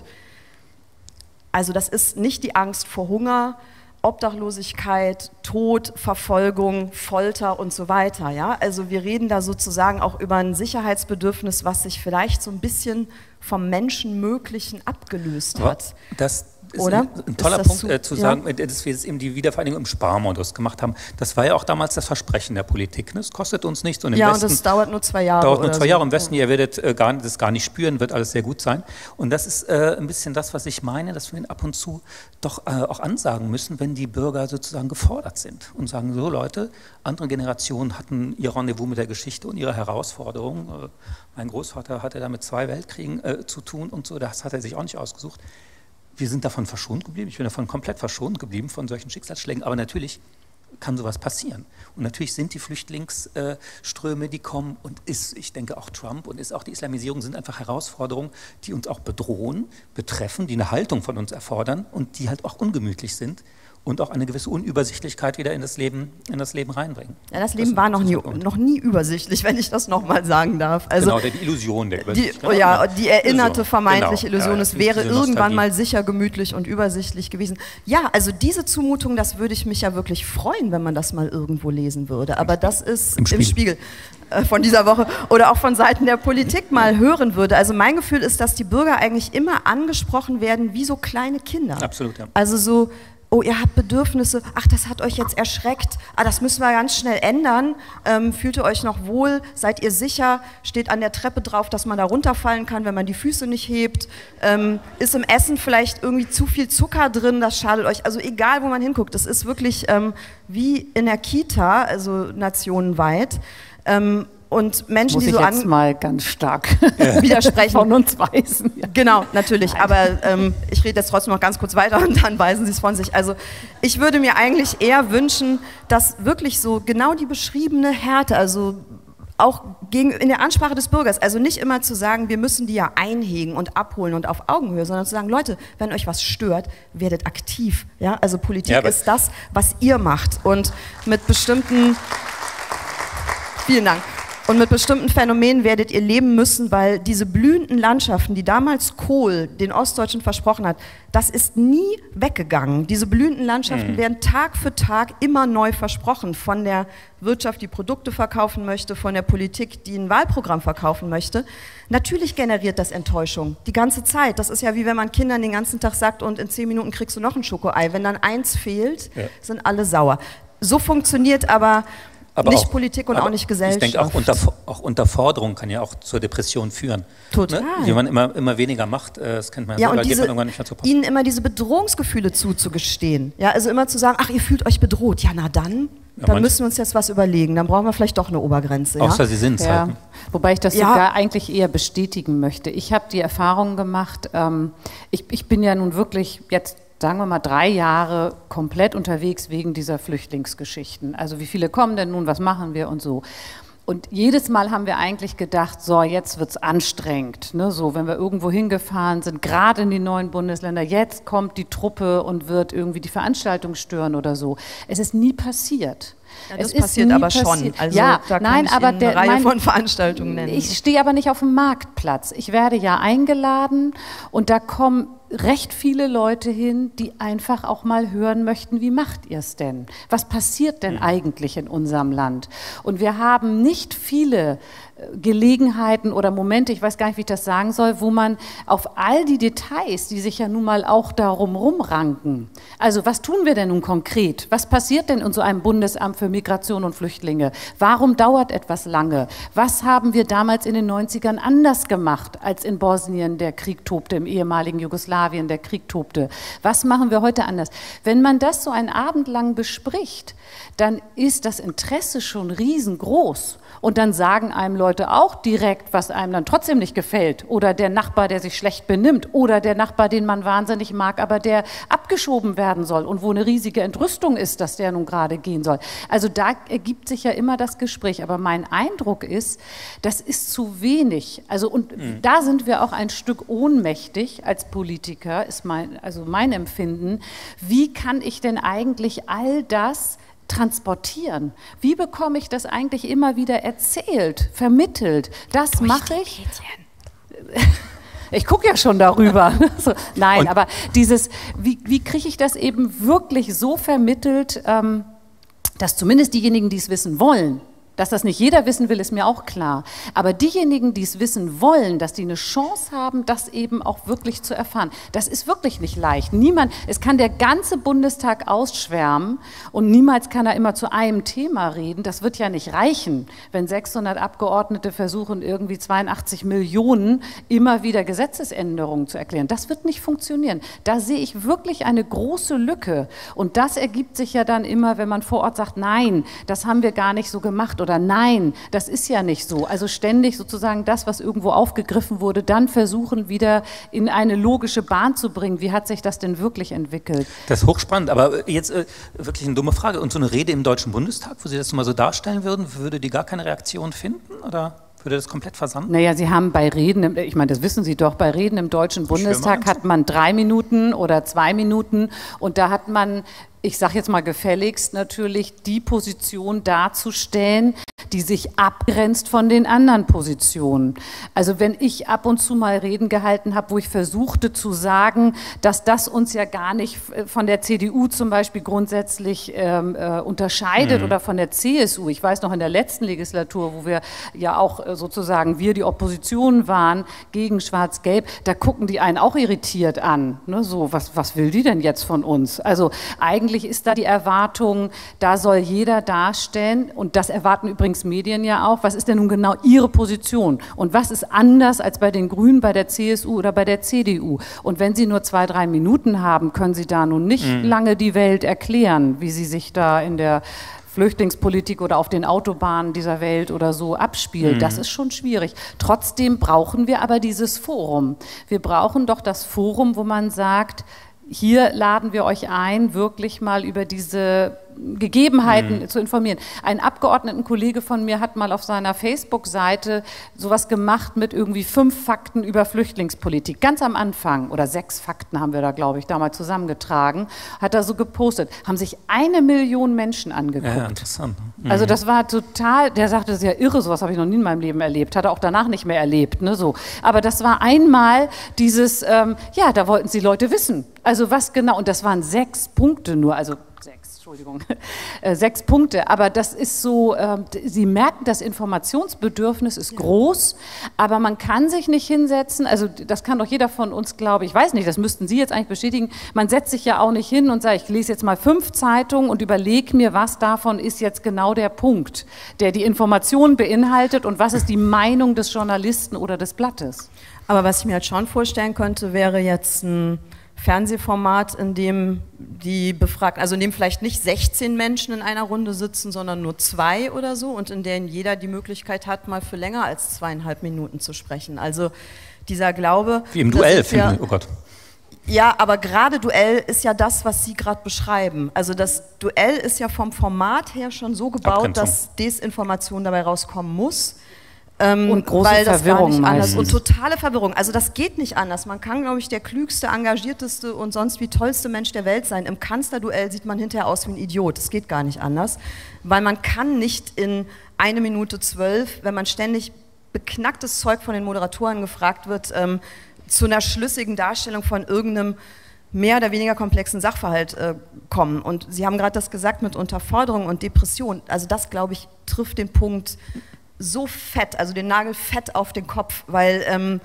also das ist nicht die Angst vor Hunger, Obdachlosigkeit, Tod, Verfolgung, Folter und so weiter. Ja? Also wir reden da sozusagen auch über ein Sicherheitsbedürfnis, was sich vielleicht so ein bisschen vom Menschenmöglichen abgelöst hat. Das ist Oder? ein, ein toller Punkt zu, äh, zu sagen, ja. dass wir jetzt eben die Wiedervereinigung im Sparmodus gemacht haben. Das war ja auch damals das Versprechen der Politik. Ne? Es kostet uns nichts. Und im ja, Westen und das dauert nur zwei Jahre. Dauert nur zwei so. Jahre. Im Westen, ihr werdet äh, gar, das gar nicht spüren, wird alles sehr gut sein. Und das ist äh, ein bisschen das, was ich meine, dass wir ab und zu doch äh, auch ansagen müssen, wenn die Bürger sozusagen gefordert sind und sagen, so Leute, andere Generationen hatten ihr Rendezvous mit der Geschichte und ihre Herausforderungen. Äh, mein Großvater hatte da mit zwei Weltkriegen äh, zu tun und so, das hat er sich auch nicht ausgesucht. Wir sind davon verschont geblieben, ich bin davon komplett verschont geblieben von solchen Schicksalsschlägen, aber natürlich kann sowas passieren. Und natürlich sind die Flüchtlingsströme, die kommen, und ist, ich denke auch Trump und ist auch die Islamisierung, sind einfach Herausforderungen, die uns auch bedrohen, betreffen, die eine Haltung von uns erfordern und die halt auch ungemütlich sind und auch eine gewisse Unübersichtlichkeit wieder in das Leben, in das Leben reinbringen. Ja, das Leben das war noch nie, noch nie übersichtlich, wenn ich das nochmal sagen darf. Also genau, die Illusion der Übersichtlichkeit. Die, ja, die erinnerte vermeintliche genau. Illusion, ja, es wäre irgendwann mal sicher gemütlich und übersichtlich gewesen. Ja, also diese Zumutung, das würde ich mich ja wirklich freuen, wenn man das mal irgendwo lesen würde. Aber das ist im Spiegel, im Spiegel äh, von dieser Woche oder auch von Seiten der Politik mal hören würde. Also mein Gefühl ist, dass die Bürger eigentlich immer angesprochen werden wie so kleine Kinder. Absolut, ja. Also so, oh, ihr habt Bedürfnisse, ach, das hat euch jetzt erschreckt, ah, das müssen wir ganz schnell ändern, ähm, fühlt ihr euch noch wohl, seid ihr sicher, steht an der Treppe drauf, dass man da runterfallen kann, wenn man die Füße nicht hebt, ähm, ist im Essen vielleicht irgendwie zu viel Zucker drin, das schadet euch, also egal, wo man hinguckt, das ist wirklich ähm, wie in der Kita, also nationenweit, ähm, und Menschen, Muss die so ich jetzt an mal ganz stark widersprechen. Von uns weisen. Ja. Genau, natürlich. Nein. Aber ähm, ich rede jetzt trotzdem noch ganz kurz weiter und dann weisen Sie es von sich. Also ich würde mir eigentlich eher wünschen, dass wirklich so genau die beschriebene Härte, also auch gegen, in der Ansprache des Bürgers, also nicht immer zu sagen, wir müssen die ja einhegen und abholen und auf Augenhöhe, sondern zu sagen, Leute, wenn euch was stört, werdet aktiv. Ja? Also Politik ja, ist das, was ihr macht. Und mit bestimmten... Vielen Dank. Und mit bestimmten Phänomenen werdet ihr leben müssen, weil diese blühenden Landschaften, die damals Kohl den Ostdeutschen versprochen hat, das ist nie weggegangen. Diese blühenden Landschaften mhm. werden Tag für Tag immer neu versprochen. Von der Wirtschaft, die Produkte verkaufen möchte, von der Politik, die ein Wahlprogramm verkaufen möchte. Natürlich generiert das Enttäuschung, die ganze Zeit. Das ist ja wie wenn man Kindern den ganzen Tag sagt, und in zehn Minuten kriegst du noch ein Schokoei. Wenn dann eins fehlt, ja. sind alle sauer. So funktioniert aber... Aber nicht auch, Politik und auch nicht Gesellschaft. Ich denke, auch, unter, auch Unterforderung kann ja auch zur Depression führen. Total. Ne? Wenn man immer, immer weniger macht, das kennt man ja, ja selber, und diese, geht man irgendwann nicht mehr zu Post. Ihnen immer diese Bedrohungsgefühle zuzugestehen. Ja, also immer zu sagen, ach, ihr fühlt euch bedroht. Ja, na dann, ja, dann müssen wir uns jetzt was überlegen. Dann brauchen wir vielleicht doch eine Obergrenze. Außer ja? Sie sind es ja. halt. Wobei ich das ja. sogar eigentlich eher bestätigen möchte. Ich habe die Erfahrung gemacht, ähm, ich, ich bin ja nun wirklich jetzt sagen wir mal, drei Jahre komplett unterwegs wegen dieser Flüchtlingsgeschichten. Also wie viele kommen denn nun, was machen wir und so. Und jedes Mal haben wir eigentlich gedacht, so jetzt wird es anstrengend, ne? So, wenn wir irgendwo hingefahren sind, gerade in die neuen Bundesländer, jetzt kommt die Truppe und wird irgendwie die Veranstaltung stören oder so. Es ist nie passiert. Ja, das es passiert aber schon. Also ja, da kann nein, ich aber Ihnen der, eine Reihe mein, von Veranstaltungen nennen. Ich stehe aber nicht auf dem Marktplatz. Ich werde ja eingeladen und da kommen recht viele Leute hin, die einfach auch mal hören möchten, wie macht ihr es denn? Was passiert denn eigentlich in unserem Land? Und wir haben nicht viele Gelegenheiten oder Momente, ich weiß gar nicht, wie ich das sagen soll, wo man auf all die Details, die sich ja nun mal auch darum rumranken, also was tun wir denn nun konkret? Was passiert denn in so einem Bundesamt für Migration und Flüchtlinge? Warum dauert etwas lange? Was haben wir damals in den neunzigern anders gemacht, als in Bosnien der Krieg tobte, im ehemaligen Jugoslawien der Krieg tobte? Was machen wir heute anders? Wenn man das so einen Abend lang bespricht, dann ist das Interesse schon riesengroß. Und dann sagen einem Leute auch direkt, was einem dann trotzdem nicht gefällt. Oder der Nachbar, der sich schlecht benimmt. Oder der Nachbar, den man wahnsinnig mag, aber der abgeschoben werden soll. Und wo eine riesige Entrüstung ist, dass der nun gerade gehen soll. Also da ergibt sich ja immer das Gespräch. Aber mein Eindruck ist, das ist zu wenig. Also und mhm. da sind wir auch ein Stück ohnmächtig als Politiker, ist mein, also mein Empfinden. Wie kann ich denn eigentlich all das transportieren? Wie bekomme ich das eigentlich immer wieder erzählt, vermittelt? Das mache ich. Ich gucke ja schon darüber. So, nein, und aber dieses, wie, wie kriege ich das eben wirklich so vermittelt, ähm, dass zumindest diejenigen, die es wissen wollen, dass das nicht jeder wissen will, ist mir auch klar. Aber diejenigen, die es wissen wollen, dass die eine Chance haben, das eben auch wirklich zu erfahren, das ist wirklich nicht leicht. Niemand, es kann der ganze Bundestag ausschwärmen und niemals kann er immer zu einem Thema reden. Das wird ja nicht reichen, wenn sechshundert Abgeordnete versuchen, irgendwie zweiundachtzig Millionen immer wieder Gesetzesänderungen zu erklären. Das wird nicht funktionieren. Da sehe ich wirklich eine große Lücke. Und das ergibt sich ja dann immer, wenn man vor Ort sagt, nein, das haben wir gar nicht so gemacht. oder nein, das ist ja nicht so. Also ständig sozusagen das, was irgendwo aufgegriffen wurde, dann versuchen wieder in eine logische Bahn zu bringen. Wie hat sich das denn wirklich entwickelt? Das ist hochspannend, aber jetzt äh, wirklich eine dumme Frage. Und so eine Rede im Deutschen Bundestag, wo Sie das mal so darstellen würden, würde die gar keine Reaktion finden, oder würde das komplett versanden? Naja, Sie haben bei Reden, im, ich meine, das wissen Sie doch, bei Reden im Deutschen Bundestag hat man drei Minuten oder zwei Minuten und da hat man, ich sage jetzt mal gefälligst natürlich, die Position darzustellen, die sich abgrenzt von den anderen Positionen. Also wenn ich ab und zu mal Reden gehalten habe, wo ich versuchte zu sagen, dass das uns ja gar nicht von der C D U zum Beispiel grundsätzlich ähm, äh, unterscheidet mhm. oder von der C S U. Ich weiß noch in der letzten Legislatur, wo wir ja auch äh, sozusagen, wir die Opposition waren gegen Schwarz-Gelb, da gucken die einen auch irritiert an. Ne? So, was, was will die denn jetzt von uns? Also eigentlich ist da die Erwartung, da soll jeder darstellen und das erwarten übrigens Medien ja auch, was ist denn nun genau ihre Position und was ist anders als bei den Grünen, bei der C S U oder bei der C D U und wenn Sie nur zwei, drei Minuten haben, können Sie da nun nicht mhm. lange die Welt erklären, wie sie sich da in der Flüchtlingspolitik oder auf den Autobahnen dieser Welt oder so abspielt. Mhm. Das ist schon schwierig. Trotzdem brauchen wir aber dieses Forum. Wir brauchen doch das Forum, wo man sagt, hier laden wir euch ein, wirklich mal über diese Gegebenheiten mhm. zu informieren. Ein Abgeordnetenkollege von mir hat mal auf seiner Facebook-Seite sowas gemacht mit irgendwie fünf Fakten über Flüchtlingspolitik. Ganz am Anfang, oder sechs Fakten haben wir da, glaube ich, damals zusammengetragen, hat er so gepostet. Haben sich eine Million Menschen angeguckt. Ja, interessant. Mhm. Also das war total, der sagte, das ist ja irre, sowas habe ich noch nie in meinem Leben erlebt. Hat er auch danach nicht mehr erlebt. Ne, so. Aber das war einmal dieses, ähm, ja, da wollten sie Leute wissen. Also was genau, und das waren sechs Punkte nur, also sechs, Entschuldigung, äh, sechs Punkte, aber das ist so, äh, Sie merken, das Informationsbedürfnis ist groß, aber man kann sich nicht hinsetzen, also das kann doch jeder von uns, glaube ich, weiß nicht, das müssten Sie jetzt eigentlich bestätigen, man setzt sich ja auch nicht hin und sagt, ich lese jetzt mal fünf Zeitungen und überlege mir, was davon ist jetzt genau der Punkt, der die Information beinhaltet und was ist die Meinung des Journalisten oder des Blattes. Aber was ich mir halt schon vorstellen könnte, wäre jetzt ein Fernsehformat, in dem die Befragten, also in dem vielleicht nicht sechzehn Menschen in einer Runde sitzen, sondern nur zwei oder so und in denen jeder die Möglichkeit hat, mal für länger als zweieinhalb Minuten zu sprechen. Also dieser Glaube... Wie im Duell, finde ich, oh Gott. Ja, aber gerade Duell ist ja das, was Sie gerade beschreiben. Also das Duell ist ja vom Format her schon so gebaut, Abgrenzung. Dass Desinformation dabei rauskommen muss. Ähm, und große weil das Verwirrung gar nicht anders meistens. und totale Verwirrung. Also das geht nicht anders. Man kann, glaube ich, der klügste, engagierteste und sonst wie tollste Mensch der Welt sein. Im Kanzlerduell sieht man hinterher aus wie ein Idiot. Das geht gar nicht anders, weil man kann nicht in eine Minute zwölf, wenn man ständig beknacktes Zeug von den Moderatoren gefragt wird, ähm, zu einer schlüssigen Darstellung von irgendeinem mehr oder weniger komplexen Sachverhalt äh, kommen. Und Sie haben gerade das gesagt mit Unterforderung und Depression. Also das, glaube ich, trifft den Punkt so fett, also den Nagel fett auf den Kopf, weil ähm,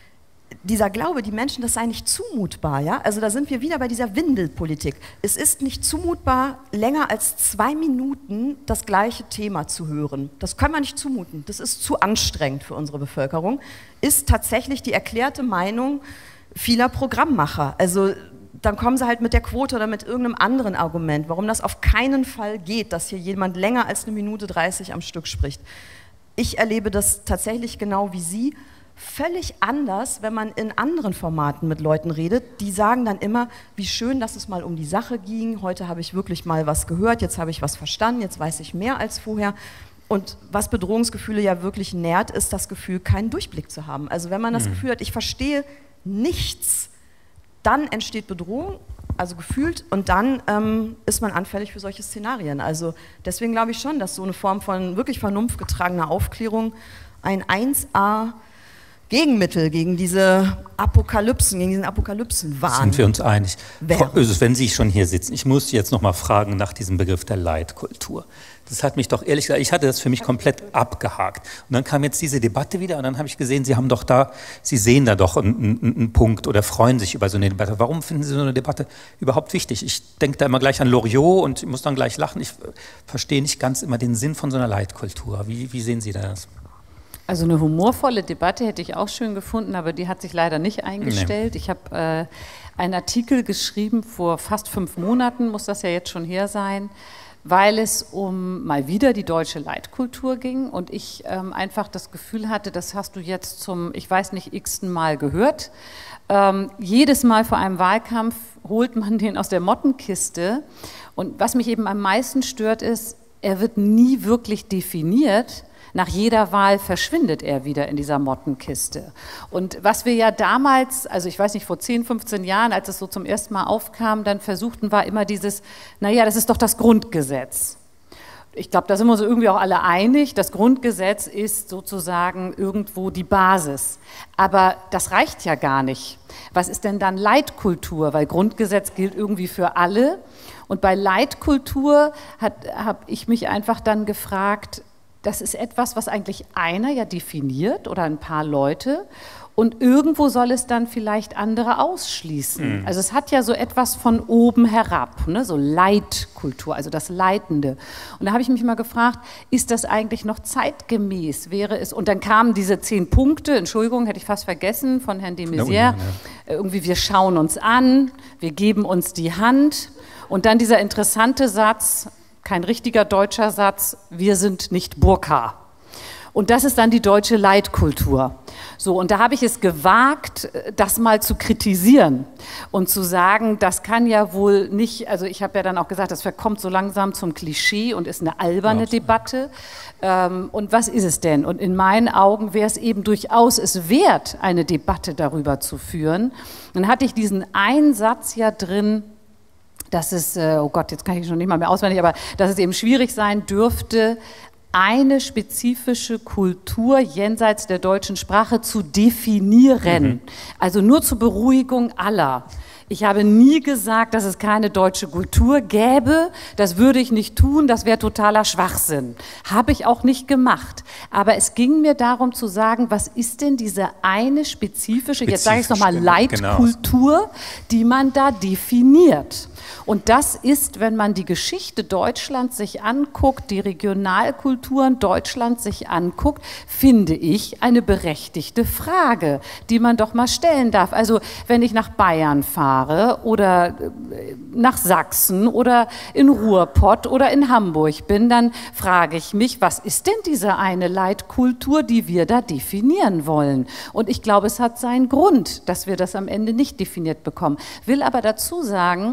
dieser Glaube, die Menschen, das sei nicht zumutbar, ja, also da sind wir wieder bei dieser Windelpolitik. Es ist nicht zumutbar, länger als zwei Minuten das gleiche Thema zu hören. Das können wir nicht zumuten, das ist zu anstrengend für unsere Bevölkerung, ist tatsächlich die erklärte Meinung vieler Programmmacher. Also dann kommen sie halt mit der Quote oder mit irgendeinem anderen Argument, warum das auf keinen Fall geht, dass hier jemand länger als eine Minute dreißig am Stück spricht. Ich erlebe das tatsächlich genau wie Sie, völlig anders, wenn man in anderen Formaten mit Leuten redet. Die sagen dann immer, wie schön, dass es mal um die Sache ging, heute habe ich wirklich mal was gehört, jetzt habe ich was verstanden, jetzt weiß ich mehr als vorher. Und was Bedrohungsgefühle ja wirklich nährt, ist das Gefühl, keinen Durchblick zu haben. Also wenn man das Gefühl hat, ich verstehe nichts, dann entsteht Bedrohung, also gefühlt, und dann ähm, ist man anfällig für solche Szenarien. Also deswegen glaube ich schon, dass so eine Form von wirklich vernunftgetragener Aufklärung ein eins A Gegenmittel gegen diese Apokalypsen, gegen diesen Apokalypsenwahn. Sind wir uns einig. Wäre. Frau Oesus, wenn Sie schon hier sitzen, ich muss jetzt noch mal fragen nach diesem Begriff der Leitkultur. Das hat mich doch ehrlich gesagt, ich hatte das für mich komplett abgehakt. Und dann kam jetzt diese Debatte wieder und dann habe ich gesehen, Sie haben doch da, Sie sehen da doch einen, einen, einen Punkt oder freuen sich über so eine Debatte. Warum finden Sie so eine Debatte überhaupt wichtig? Ich denke da immer gleich an Loriot und ich muss dann gleich lachen. Ich verstehe nicht ganz immer den Sinn von so einer Leitkultur. Wie, wie sehen Sie das? Also eine humorvolle Debatte hätte ich auch schön gefunden, aber die hat sich leider nicht eingestellt. Nee. Ich habe äh, einen Artikel geschrieben vor fast fünf Monaten, muss das ja jetzt schon her sein, weil es um mal wieder die deutsche Leitkultur ging und ich ähm, einfach das Gefühl hatte, das hast du jetzt zum, ich weiß nicht, x-ten Mal gehört. Ähm, jedes Mal vor einem Wahlkampf holt man den aus der Mottenkiste und was mich eben am meisten stört ist, er wird nie wirklich definiert. Nach jeder Wahl verschwindet er wieder in dieser Mottenkiste. Und was wir ja damals, also ich weiß nicht, vor zehn, fünfzehn Jahren, als es so zum ersten Mal aufkam, dann versuchten, war immer dieses, naja, das ist doch das Grundgesetz. Ich glaube, da sind wir uns irgendwie auch alle einig, das Grundgesetz ist sozusagen irgendwo die Basis. Aber das reicht ja gar nicht. Was ist denn dann Leitkultur? Weil Grundgesetz gilt irgendwie für alle. Und bei Leitkultur habe ich mich einfach dann gefragt, das ist etwas, was eigentlich einer ja definiert oder ein paar Leute und irgendwo soll es dann vielleicht andere ausschließen. Mhm. Also es hat ja so etwas von oben herab, ne? So Leitkultur, also das Leitende. Und da habe ich mich mal gefragt, ist das eigentlich noch zeitgemäß? Wäre es, und dann kamen diese zehn Punkte, Entschuldigung, hätte ich fast vergessen, von Herrn de Maizière, ja. Irgendwie wir schauen uns an, wir geben uns die Hand und dann dieser interessante Satz, kein richtiger deutscher Satz, wir sind nicht Burka. Und das ist dann die deutsche Leitkultur. So, und da habe ich es gewagt, das mal zu kritisieren und zu sagen, das kann ja wohl nicht, also ich habe ja dann auch gesagt, das verkommt so langsam zum Klischee und ist eine alberne ja, Debatte. Ähm, und was ist es denn? Und in meinen Augen wäre es eben durchaus es wert, eine Debatte darüber zu führen. Dann hatte ich diesen einen Satz ja drin, dass es, oh Gott, jetzt kann ich schon nicht mal mehr auswendig, aber dass es eben schwierig sein dürfte, eine spezifische Kultur jenseits der deutschen Sprache zu definieren. Mhm. Also nur zur Beruhigung aller. Ich habe nie gesagt, dass es keine deutsche Kultur gäbe. Das würde ich nicht tun, das wäre totaler Schwachsinn. Habe ich auch nicht gemacht. Aber es ging mir darum zu sagen, was ist denn diese eine spezifische, jetzt sage ich es nochmal, Leitkultur, genau, die man da definiert. Und das ist, wenn man die Geschichte Deutschlands sich anguckt, die Regionalkulturen Deutschlands sich anguckt, finde ich eine berechtigte Frage, die man doch mal stellen darf. Also wenn ich nach Bayern fahre oder nach Sachsen oder in Ruhrpott oder in Hamburg bin, dann frage ich mich, was ist denn diese eine Leitkultur, die wir da definieren wollen? Und ich glaube, es hat seinen Grund, dass wir das am Ende nicht definiert bekommen. Will aber dazu sagen,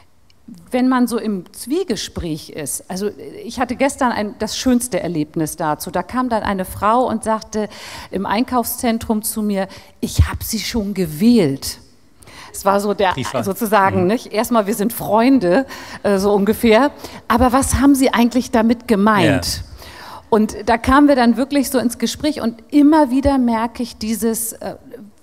wenn man so im Zwiegespräch ist, also ich hatte gestern ein, das schönste Erlebnis dazu, da kam dann eine Frau und sagte im Einkaufszentrum zu mir, ich habe sie schon gewählt. Es war so der, sozusagen, mhm. nicht? Erstmal, wir sind Freunde, äh, so ungefähr, aber was haben Sie eigentlich damit gemeint? Ja. Und da kamen wir dann wirklich so ins Gespräch und immer wieder merke ich dieses, äh,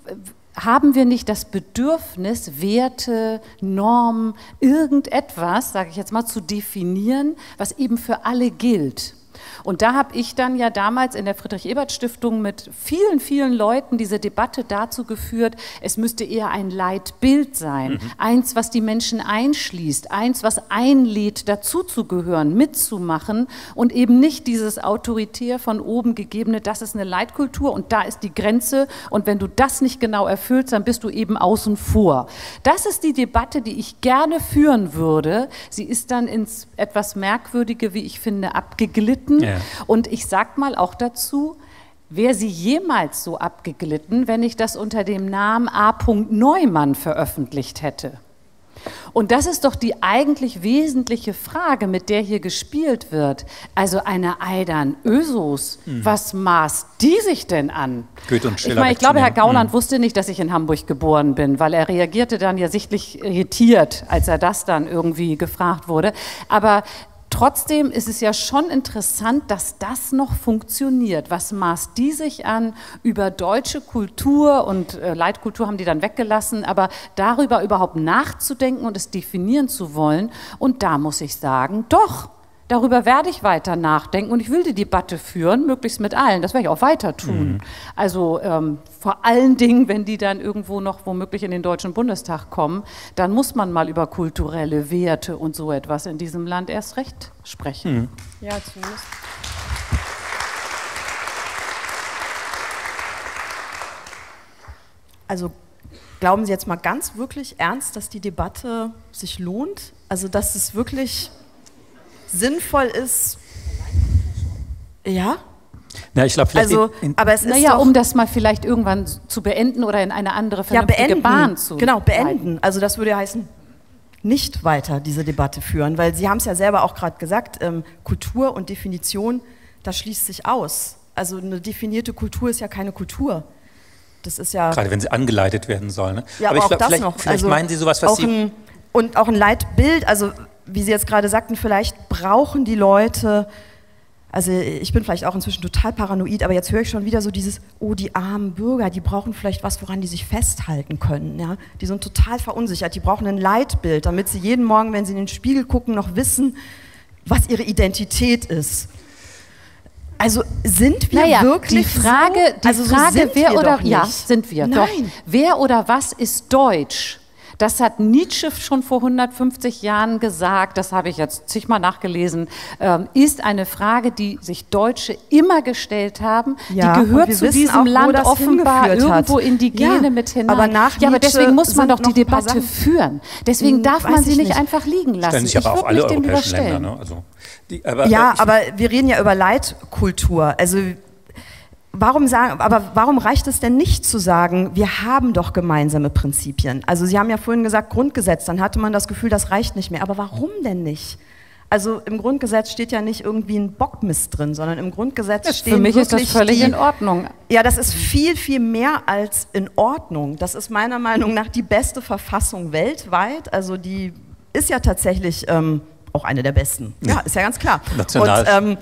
haben wir nicht das Bedürfnis, Werte, Normen, irgendetwas, sage ich jetzt mal, zu definieren, was eben für alle gilt? Und da habe ich dann ja damals in der Friedrich-Ebert-Stiftung mit vielen, vielen Leuten diese Debatte dazu geführt, es müsste eher ein Leitbild sein, mhm. eins, was die Menschen einschließt, eins, was einlädt, dazuzugehören, mitzumachen und eben nicht dieses autoritär von oben gegebene, das ist eine Leitkultur und da ist die Grenze und wenn du das nicht genau erfüllst, dann bist du eben außen vor. Das ist die Debatte, die ich gerne führen würde. Sie ist dann ins etwas Merkwürdige, wie ich finde, abgeglitten. Ja. Und ich sag mal auch dazu, wäre sie jemals so abgeglitten, wenn ich das unter dem Namen A. Neumann veröffentlicht hätte? Und das ist doch die eigentlich wesentliche Frage, mit der hier gespielt wird. Also eine Aydan Özos, mhm. was maßt die sich denn an? Goethe und Schiller. Ich meine, ich glaube, Herr Gauland mhm. wusste nicht, dass ich in Hamburg geboren bin, weil er reagierte dann ja sichtlich irritiert, als er das dann irgendwie gefragt wurde. Aber trotzdem ist es ja schon interessant, dass das noch funktioniert. Was maßt die sich an über deutsche Kultur und äh, Leitkultur haben die dann weggelassen, aber darüber überhaupt nachzudenken und es definieren zu wollen? Und da muss ich sagen, doch, darüber werde ich weiter nachdenken und ich will die Debatte führen, möglichst mit allen. Das werde ich auch weiter tun. Mhm. Also ähm, vor allen Dingen, wenn die dann irgendwo noch womöglich in den Deutschen Bundestag kommen, dann muss man mal über kulturelle Werte und so etwas in diesem Land erst recht sprechen. Mhm. Ja, zumindest. Also glauben Sie jetzt mal ganz wirklich ernst, dass die Debatte sich lohnt? Also dass es wirklich sinnvoll ist, ja? Ja, ich glaube, vielleicht also, in, in, aber es ist naja, doch, um das mal vielleicht irgendwann zu beenden oder in eine andere vernünftige ja, beenden. Bahn zu Genau, beenden. leiten. Also das würde ja heißen, nicht weiter diese Debatte führen, weil Sie haben es ja selber auch gerade gesagt, ähm, Kultur und Definition, das schließt sich aus. Also eine definierte Kultur ist ja keine Kultur. Das ist ja... Gerade wenn sie angeleitet werden soll. Ne? Ja, aber, aber auch ich glaub, das vielleicht, noch. vielleicht also meinen Sie sowas, was auch Sie... Ein, und auch ein Leitbild, also wie Sie jetzt gerade sagten, vielleicht brauchen die Leute... Also ich bin vielleicht auch inzwischen total paranoid, aber jetzt höre ich schon wieder so dieses, oh, die armen Bürger, die brauchen vielleicht was, woran die sich festhalten können. Ja? Die sind total verunsichert, die brauchen ein Leitbild, damit sie jeden Morgen, wenn sie in den Spiegel gucken, noch wissen, was ihre Identität ist. Also sind wir naja, wirklich die Frage, so? die also Frage, so sind wer wir oder doch nicht. ja, sind wir. Nein. Doch. Wer oder was ist deutsch? Das hat Nietzsche schon vor hundertfünfzig Jahren gesagt, das habe ich jetzt zigmal nachgelesen, ähm, ist eine Frage, die sich Deutsche immer gestellt haben. Ja, die gehört zu diesem auch, Land offenbar irgendwo hat. in die Gene ja, mit hinein. Aber, nach ja, aber deswegen muss man doch die Debatte Sachen, führen. Deswegen hm, darf man sie nicht, nicht einfach liegen lassen. Stellen sich aber ich auch alle mich dem europäischen überstellen. Länder. Ne? Also, die, aber, ja, ich, aber wir reden ja über Leitkultur. Also Warum, sagen, aber warum reicht es denn nicht zu sagen, wir haben doch gemeinsame Prinzipien? Also Sie haben ja vorhin gesagt Grundgesetz, dann hatte man das Gefühl, das reicht nicht mehr. Aber warum denn nicht? Also im Grundgesetz steht ja nicht irgendwie ein Bockmist drin, sondern im Grundgesetz ja, stehen für mich wirklich ist das völlig die, in Ordnung. Ja, das ist viel, viel mehr als in Ordnung. Das ist meiner Meinung nach die beste Verfassung weltweit. Also die ist ja tatsächlich ähm, auch eine der besten. Ja, ist ja ganz klar. National. Und ähm,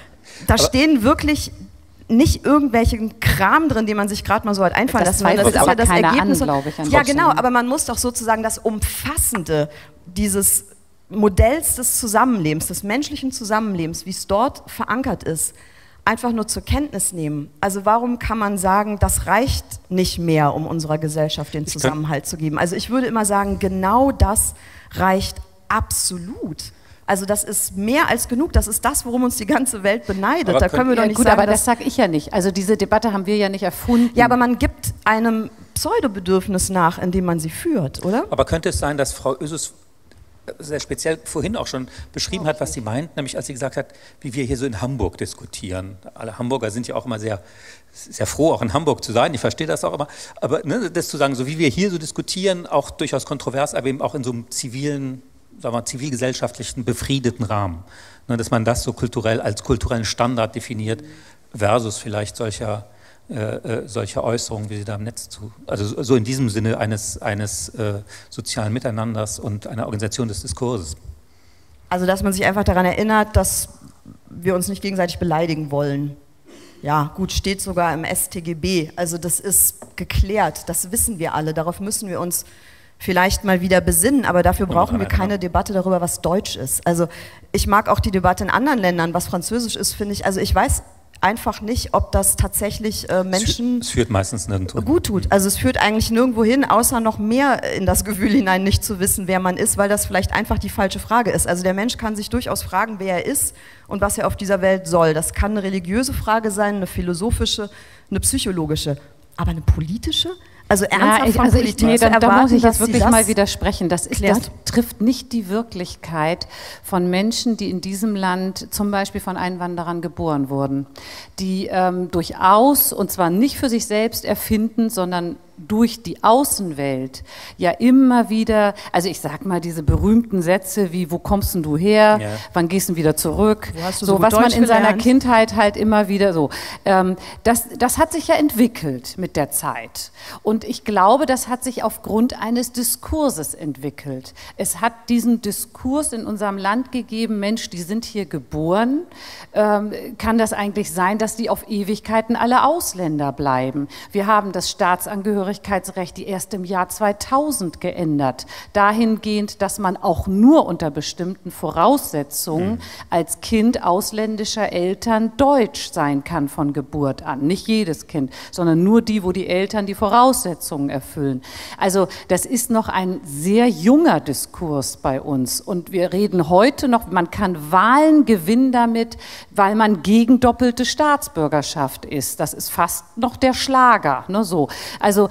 da aber stehen wirklich nicht irgendwelchen Kram drin, den man sich gerade mal so hat einfallen Das lassen. zweifelt Das ist aber ja das keiner an, Ergebnis. glaube ich, an ja, Deutschland. genau, aber man muss doch sozusagen das Umfassende dieses Modells des Zusammenlebens, des menschlichen Zusammenlebens, wie es dort verankert ist, einfach nur zur Kenntnis nehmen. Also warum kann man sagen, das reicht nicht mehr, um unserer Gesellschaft den Zusammenhalt zu geben? Also ich würde immer sagen, genau das reicht absolut. Also das ist mehr als genug, das ist das, worum uns die ganze Welt beneidet. Aber da können wir doch Ja, nicht gut, sagen, aber dass, das sage ich ja nicht. Also diese Debatte haben wir ja nicht erfunden. ja, aber man gibt einem Pseudobedürfnis nach, indem man sie führt, oder? Aber könnte es sein, dass Frau Ösus sehr speziell vorhin auch schon beschrieben hat, was sie meint, nämlich als sie gesagt hat, wie wir hier so in Hamburg diskutieren. Alle Hamburger sind ja auch immer sehr, sehr froh, auch in Hamburg zu sein, ich verstehe das auch immer, aber ne, das zu sagen, so wie wir hier so diskutieren, auch durchaus kontrovers, aber eben auch in so einem zivilen, sagen wir, zivilgesellschaftlichen, befriedeten Rahmen. Ne, dass man das so kulturell als kulturellen Standard definiert, versus vielleicht solcher, äh, äh, solcher Äußerungen, wie sie da im Netz zu, also so in diesem Sinne eines, eines äh, sozialen Miteinanders und einer Organisation des Diskurses. Also dass man sich einfach daran erinnert, dass wir uns nicht gegenseitig beleidigen wollen. Ja, gut, steht sogar im S T G B. Also das ist geklärt, das wissen wir alle, darauf müssen wir uns vielleicht mal wieder besinnen, aber dafür brauchen wir keine Debatte darüber, was Deutsch ist. Also ich mag auch die Debatte in anderen Ländern, was Französisch ist, finde ich, also ich weiß einfach nicht, ob das tatsächlich äh, Menschen es führt meistens nirgendwo gut tut. Also es führt eigentlich nirgendwo hin, außer noch mehr in das Gefühl hinein, nicht zu wissen, wer man ist, weil das vielleicht einfach die falsche Frage ist. Also der Mensch kann sich durchaus fragen, wer er ist und was er auf dieser Welt soll. Das kann eine religiöse Frage sein, eine philosophische, eine psychologische, aber eine politische? Also ernsthaft ja, ich, von also Politik ich, nee, zu da, da erwarten, muss ich dass jetzt wirklich sie das mal widersprechen. Das, ist, das klärt. trifft nicht die Wirklichkeit von Menschen, die in diesem Land zum Beispiel von Einwanderern geboren wurden, die ähm, durchaus, und zwar nicht für sich selbst erfinden, sondern durch die Außenwelt ja immer wieder, also ich sag mal diese berühmten Sätze wie, wo kommst denn du her, ja. wann gehst du wieder zurück, Wo hast du so, so gut was man Deutsch in seiner gelernt? Kindheit halt immer wieder so. Ähm, das, das hat sich ja entwickelt mit der Zeit und ich glaube, das hat sich aufgrund eines Diskurses entwickelt. Es hat diesen Diskurs in unserem Land gegeben, Mensch, die sind hier geboren, ähm, kann das eigentlich sein, dass die auf Ewigkeiten alle Ausländer bleiben? Wir haben das Staatsangehörigkeitsrecht die erst im Jahr zweitausend geändert, dahingehend, dass man auch nur unter bestimmten Voraussetzungen mhm. als Kind ausländischer Eltern deutsch sein kann von Geburt an. Nicht jedes Kind, sondern nur die, wo die Eltern die Voraussetzungen erfüllen. Also das ist noch ein sehr junger Diskurs bei uns und wir reden heute noch, man kann Wahlen gewinnen damit, weil man gegen doppelte Staatsbürgerschaft ist. Das ist fast noch der Schlager. Ne, so. Also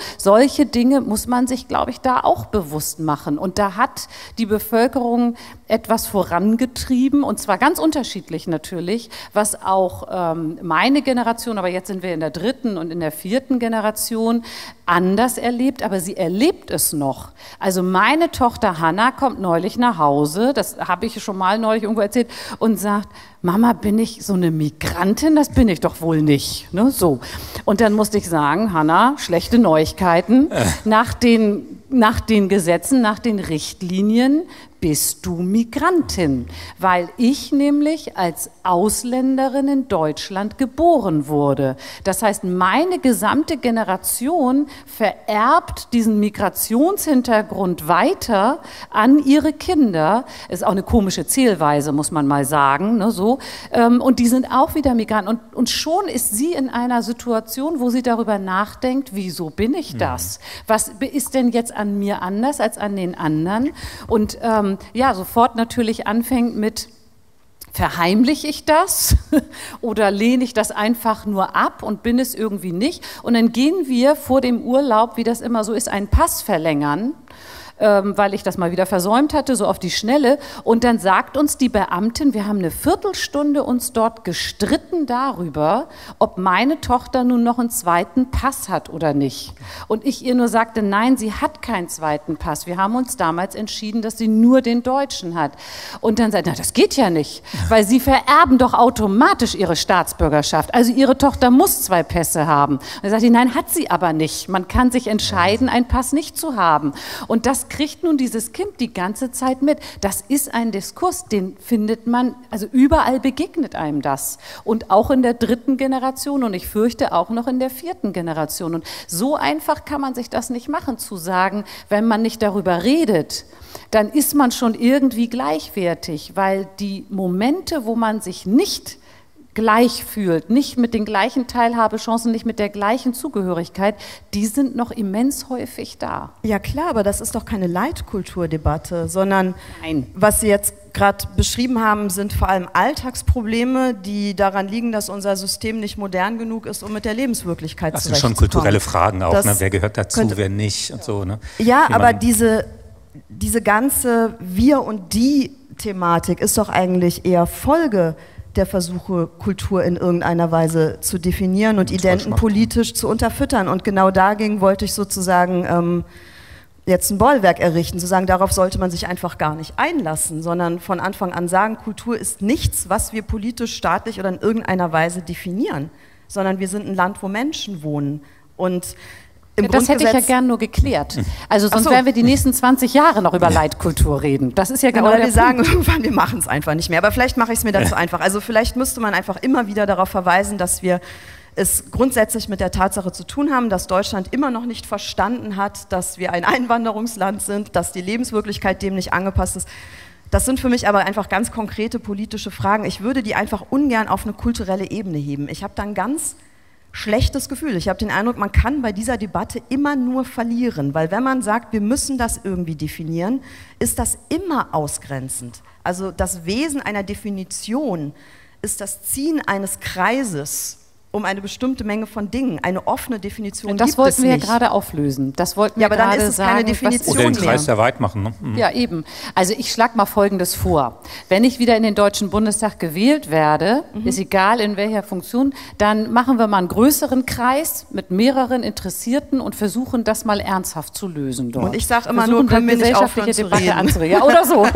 solche Dinge muss man sich, glaube ich, da auch bewusst machen. Und da hat die Bevölkerung etwas vorangetrieben, und zwar ganz unterschiedlich natürlich, was auch ähm, meine Generation, aber jetzt sind wir in der dritten und in der vierten Generation, anders erlebt, aber sie erlebt es noch. Also meine Tochter Hanna kommt neulich nach Hause, das habe ich schon mal neulich irgendwo erzählt, und sagt, Mama, bin ich so eine Migrantin? Das bin ich doch wohl nicht. Ne? So. Und dann musste ich sagen, Hanna, schlechte Neuigkeiten. Äh. Nach den, nach den Gesetzen, nach den Richtlinien bist du Migrantin, weil ich nämlich als Ausländerin in Deutschland geboren wurde. Das heißt, meine gesamte Generation vererbt diesen Migrationshintergrund weiter an ihre Kinder. Ist auch eine komische Zählweise, muss man mal sagen. Ne, so. Und die sind auch wieder Migranten. Und, und schon ist sie in einer Situation, wo sie darüber nachdenkt, wieso bin ich das? Was ist denn jetzt an mir anders als an den anderen? Und ähm, ja, sofort natürlich anfängt mit, verheimliche ich das oder lehne ich das einfach nur ab und bin es irgendwie nicht? Und dann gehen wir vor dem Urlaub, wie das immer so ist, einen Pass verlängern, ähm, weil ich das mal wieder versäumt hatte, so auf die Schnelle. Und dann sagt uns die Beamtin, wir haben eine Viertelstunde uns dort gestritten darüber, ob meine Tochter nun noch einen zweiten Pass hat oder nicht. Und ich ihr nur sagte, nein, sie hat keinen zweiten Pass. Wir haben uns damals entschieden, dass sie nur den deutschen hat. Und dann sagt, na, das geht ja nicht, weil sie vererben doch automatisch ihre Staatsbürgerschaft. Also ihre Tochter muss zwei Pässe haben. Und dann sagt sie, nein, hat sie aber nicht. Man kann sich entscheiden, einen Pass nicht zu haben. Und das kriegt nun dieses Kind die ganze Zeit mit. Das ist ein Diskurs, den findet man, also überall begegnet einem das. Und auch in der dritten Generation und ich fürchte auch noch in der vierten Generation. Und so einfach kann man sich das nicht machen, zu sagen, wenn man nicht darüber redet, dann ist man schon irgendwie gleichwertig, weil die Momente, wo man sich nicht gleich fühlt, nicht mit den gleichen Teilhabechancen, nicht mit der gleichen Zugehörigkeit, die sind noch immens häufig da. Ja klar, aber das ist doch keine Leitkulturdebatte, sondern Nein. was Sie jetzt gerade beschrieben haben, sind vor allem Alltagsprobleme, die daran liegen, dass unser System nicht modern genug ist, um mit der Lebenswirklichkeit zurechtzukommen. Das sind schon kulturelle Fragen auch, ne? Wer gehört dazu, könnte, wer nicht und so. Ne? Ja, Wie aber diese, diese ganze Wir- und Die-Thematik ist doch eigentlich eher Folge der Versuche, Kultur in irgendeiner Weise zu definieren und Identen politisch zu unterfüttern. Und genau dagegen wollte ich sozusagen ähm, jetzt ein Bollwerk errichten, zu sagen, darauf sollte man sich einfach gar nicht einlassen, sondern von Anfang an sagen, Kultur ist nichts, was wir politisch, staatlich oder in irgendeiner Weise definieren, sondern wir sind ein Land, wo Menschen wohnen. Und im ja, das hätte ich ja gern nur geklärt. Also sonst so. werden wir die nächsten zwanzig Jahre noch über Leitkultur reden. Das ist ja genau Oder der wir sagen irgendwann, wir machen es einfach nicht mehr. Aber vielleicht mache ich es mir dazu einfach. Also vielleicht müsste man einfach immer wieder darauf verweisen, dass wir es grundsätzlich mit der Tatsache zu tun haben, dass Deutschland immer noch nicht verstanden hat, dass wir ein Einwanderungsland sind, dass die Lebenswirklichkeit dem nicht angepasst ist. Das sind für mich aber einfach ganz konkrete politische Fragen. Ich würde die einfach ungern auf eine kulturelle Ebene heben. Ich habe dann ganz schlechtes Gefühl. Ich habe den Eindruck, man kann bei dieser Debatte immer nur verlieren, weil wenn man sagt, wir müssen das irgendwie definieren, ist das immer ausgrenzend. Also das Wesen einer Definition ist das Ziehen eines Kreises um eine bestimmte Menge von Dingen. Eine offene Definition das gibt es nicht. Das wollten wir ja gerade auflösen. Das wollten wir ja, aber dann gerade ist es sagen, keine Definition Oder den mehr. Kreis sehr weit machen. Ne? Mhm. Ja, eben. Also ich schlage mal Folgendes vor. Wenn ich wieder in den Deutschen Bundestag gewählt werde, mhm. ist egal in welcher Funktion, dann machen wir mal einen größeren Kreis mit mehreren Interessierten und versuchen das mal ernsthaft zu lösen dort. Und ich sage immer nur, können wir nicht aufhören zu reden. Anzuregen. Ja, oder so.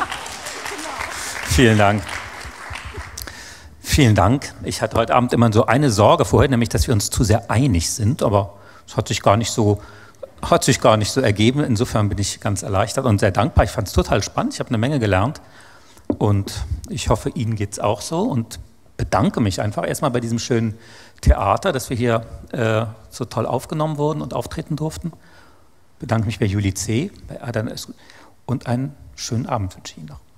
Vielen Dank. Vielen Dank. Ich hatte heute Abend immer so eine Sorge vorher, nämlich, dass wir uns zu sehr einig sind, aber es hat sich gar nicht so, hat sich gar nicht so ergeben. Insofern bin ich ganz erleichtert und sehr dankbar. Ich fand es total spannend, ich habe eine Menge gelernt und ich hoffe, Ihnen geht es auch so und bedanke mich einfach erstmal bei diesem schönen Theater, dass wir hier äh, so toll aufgenommen wurden und auftreten durften. Bedanke mich bei Julie C., bei Adam und einen schönen Abend wünsche ich Ihnen noch.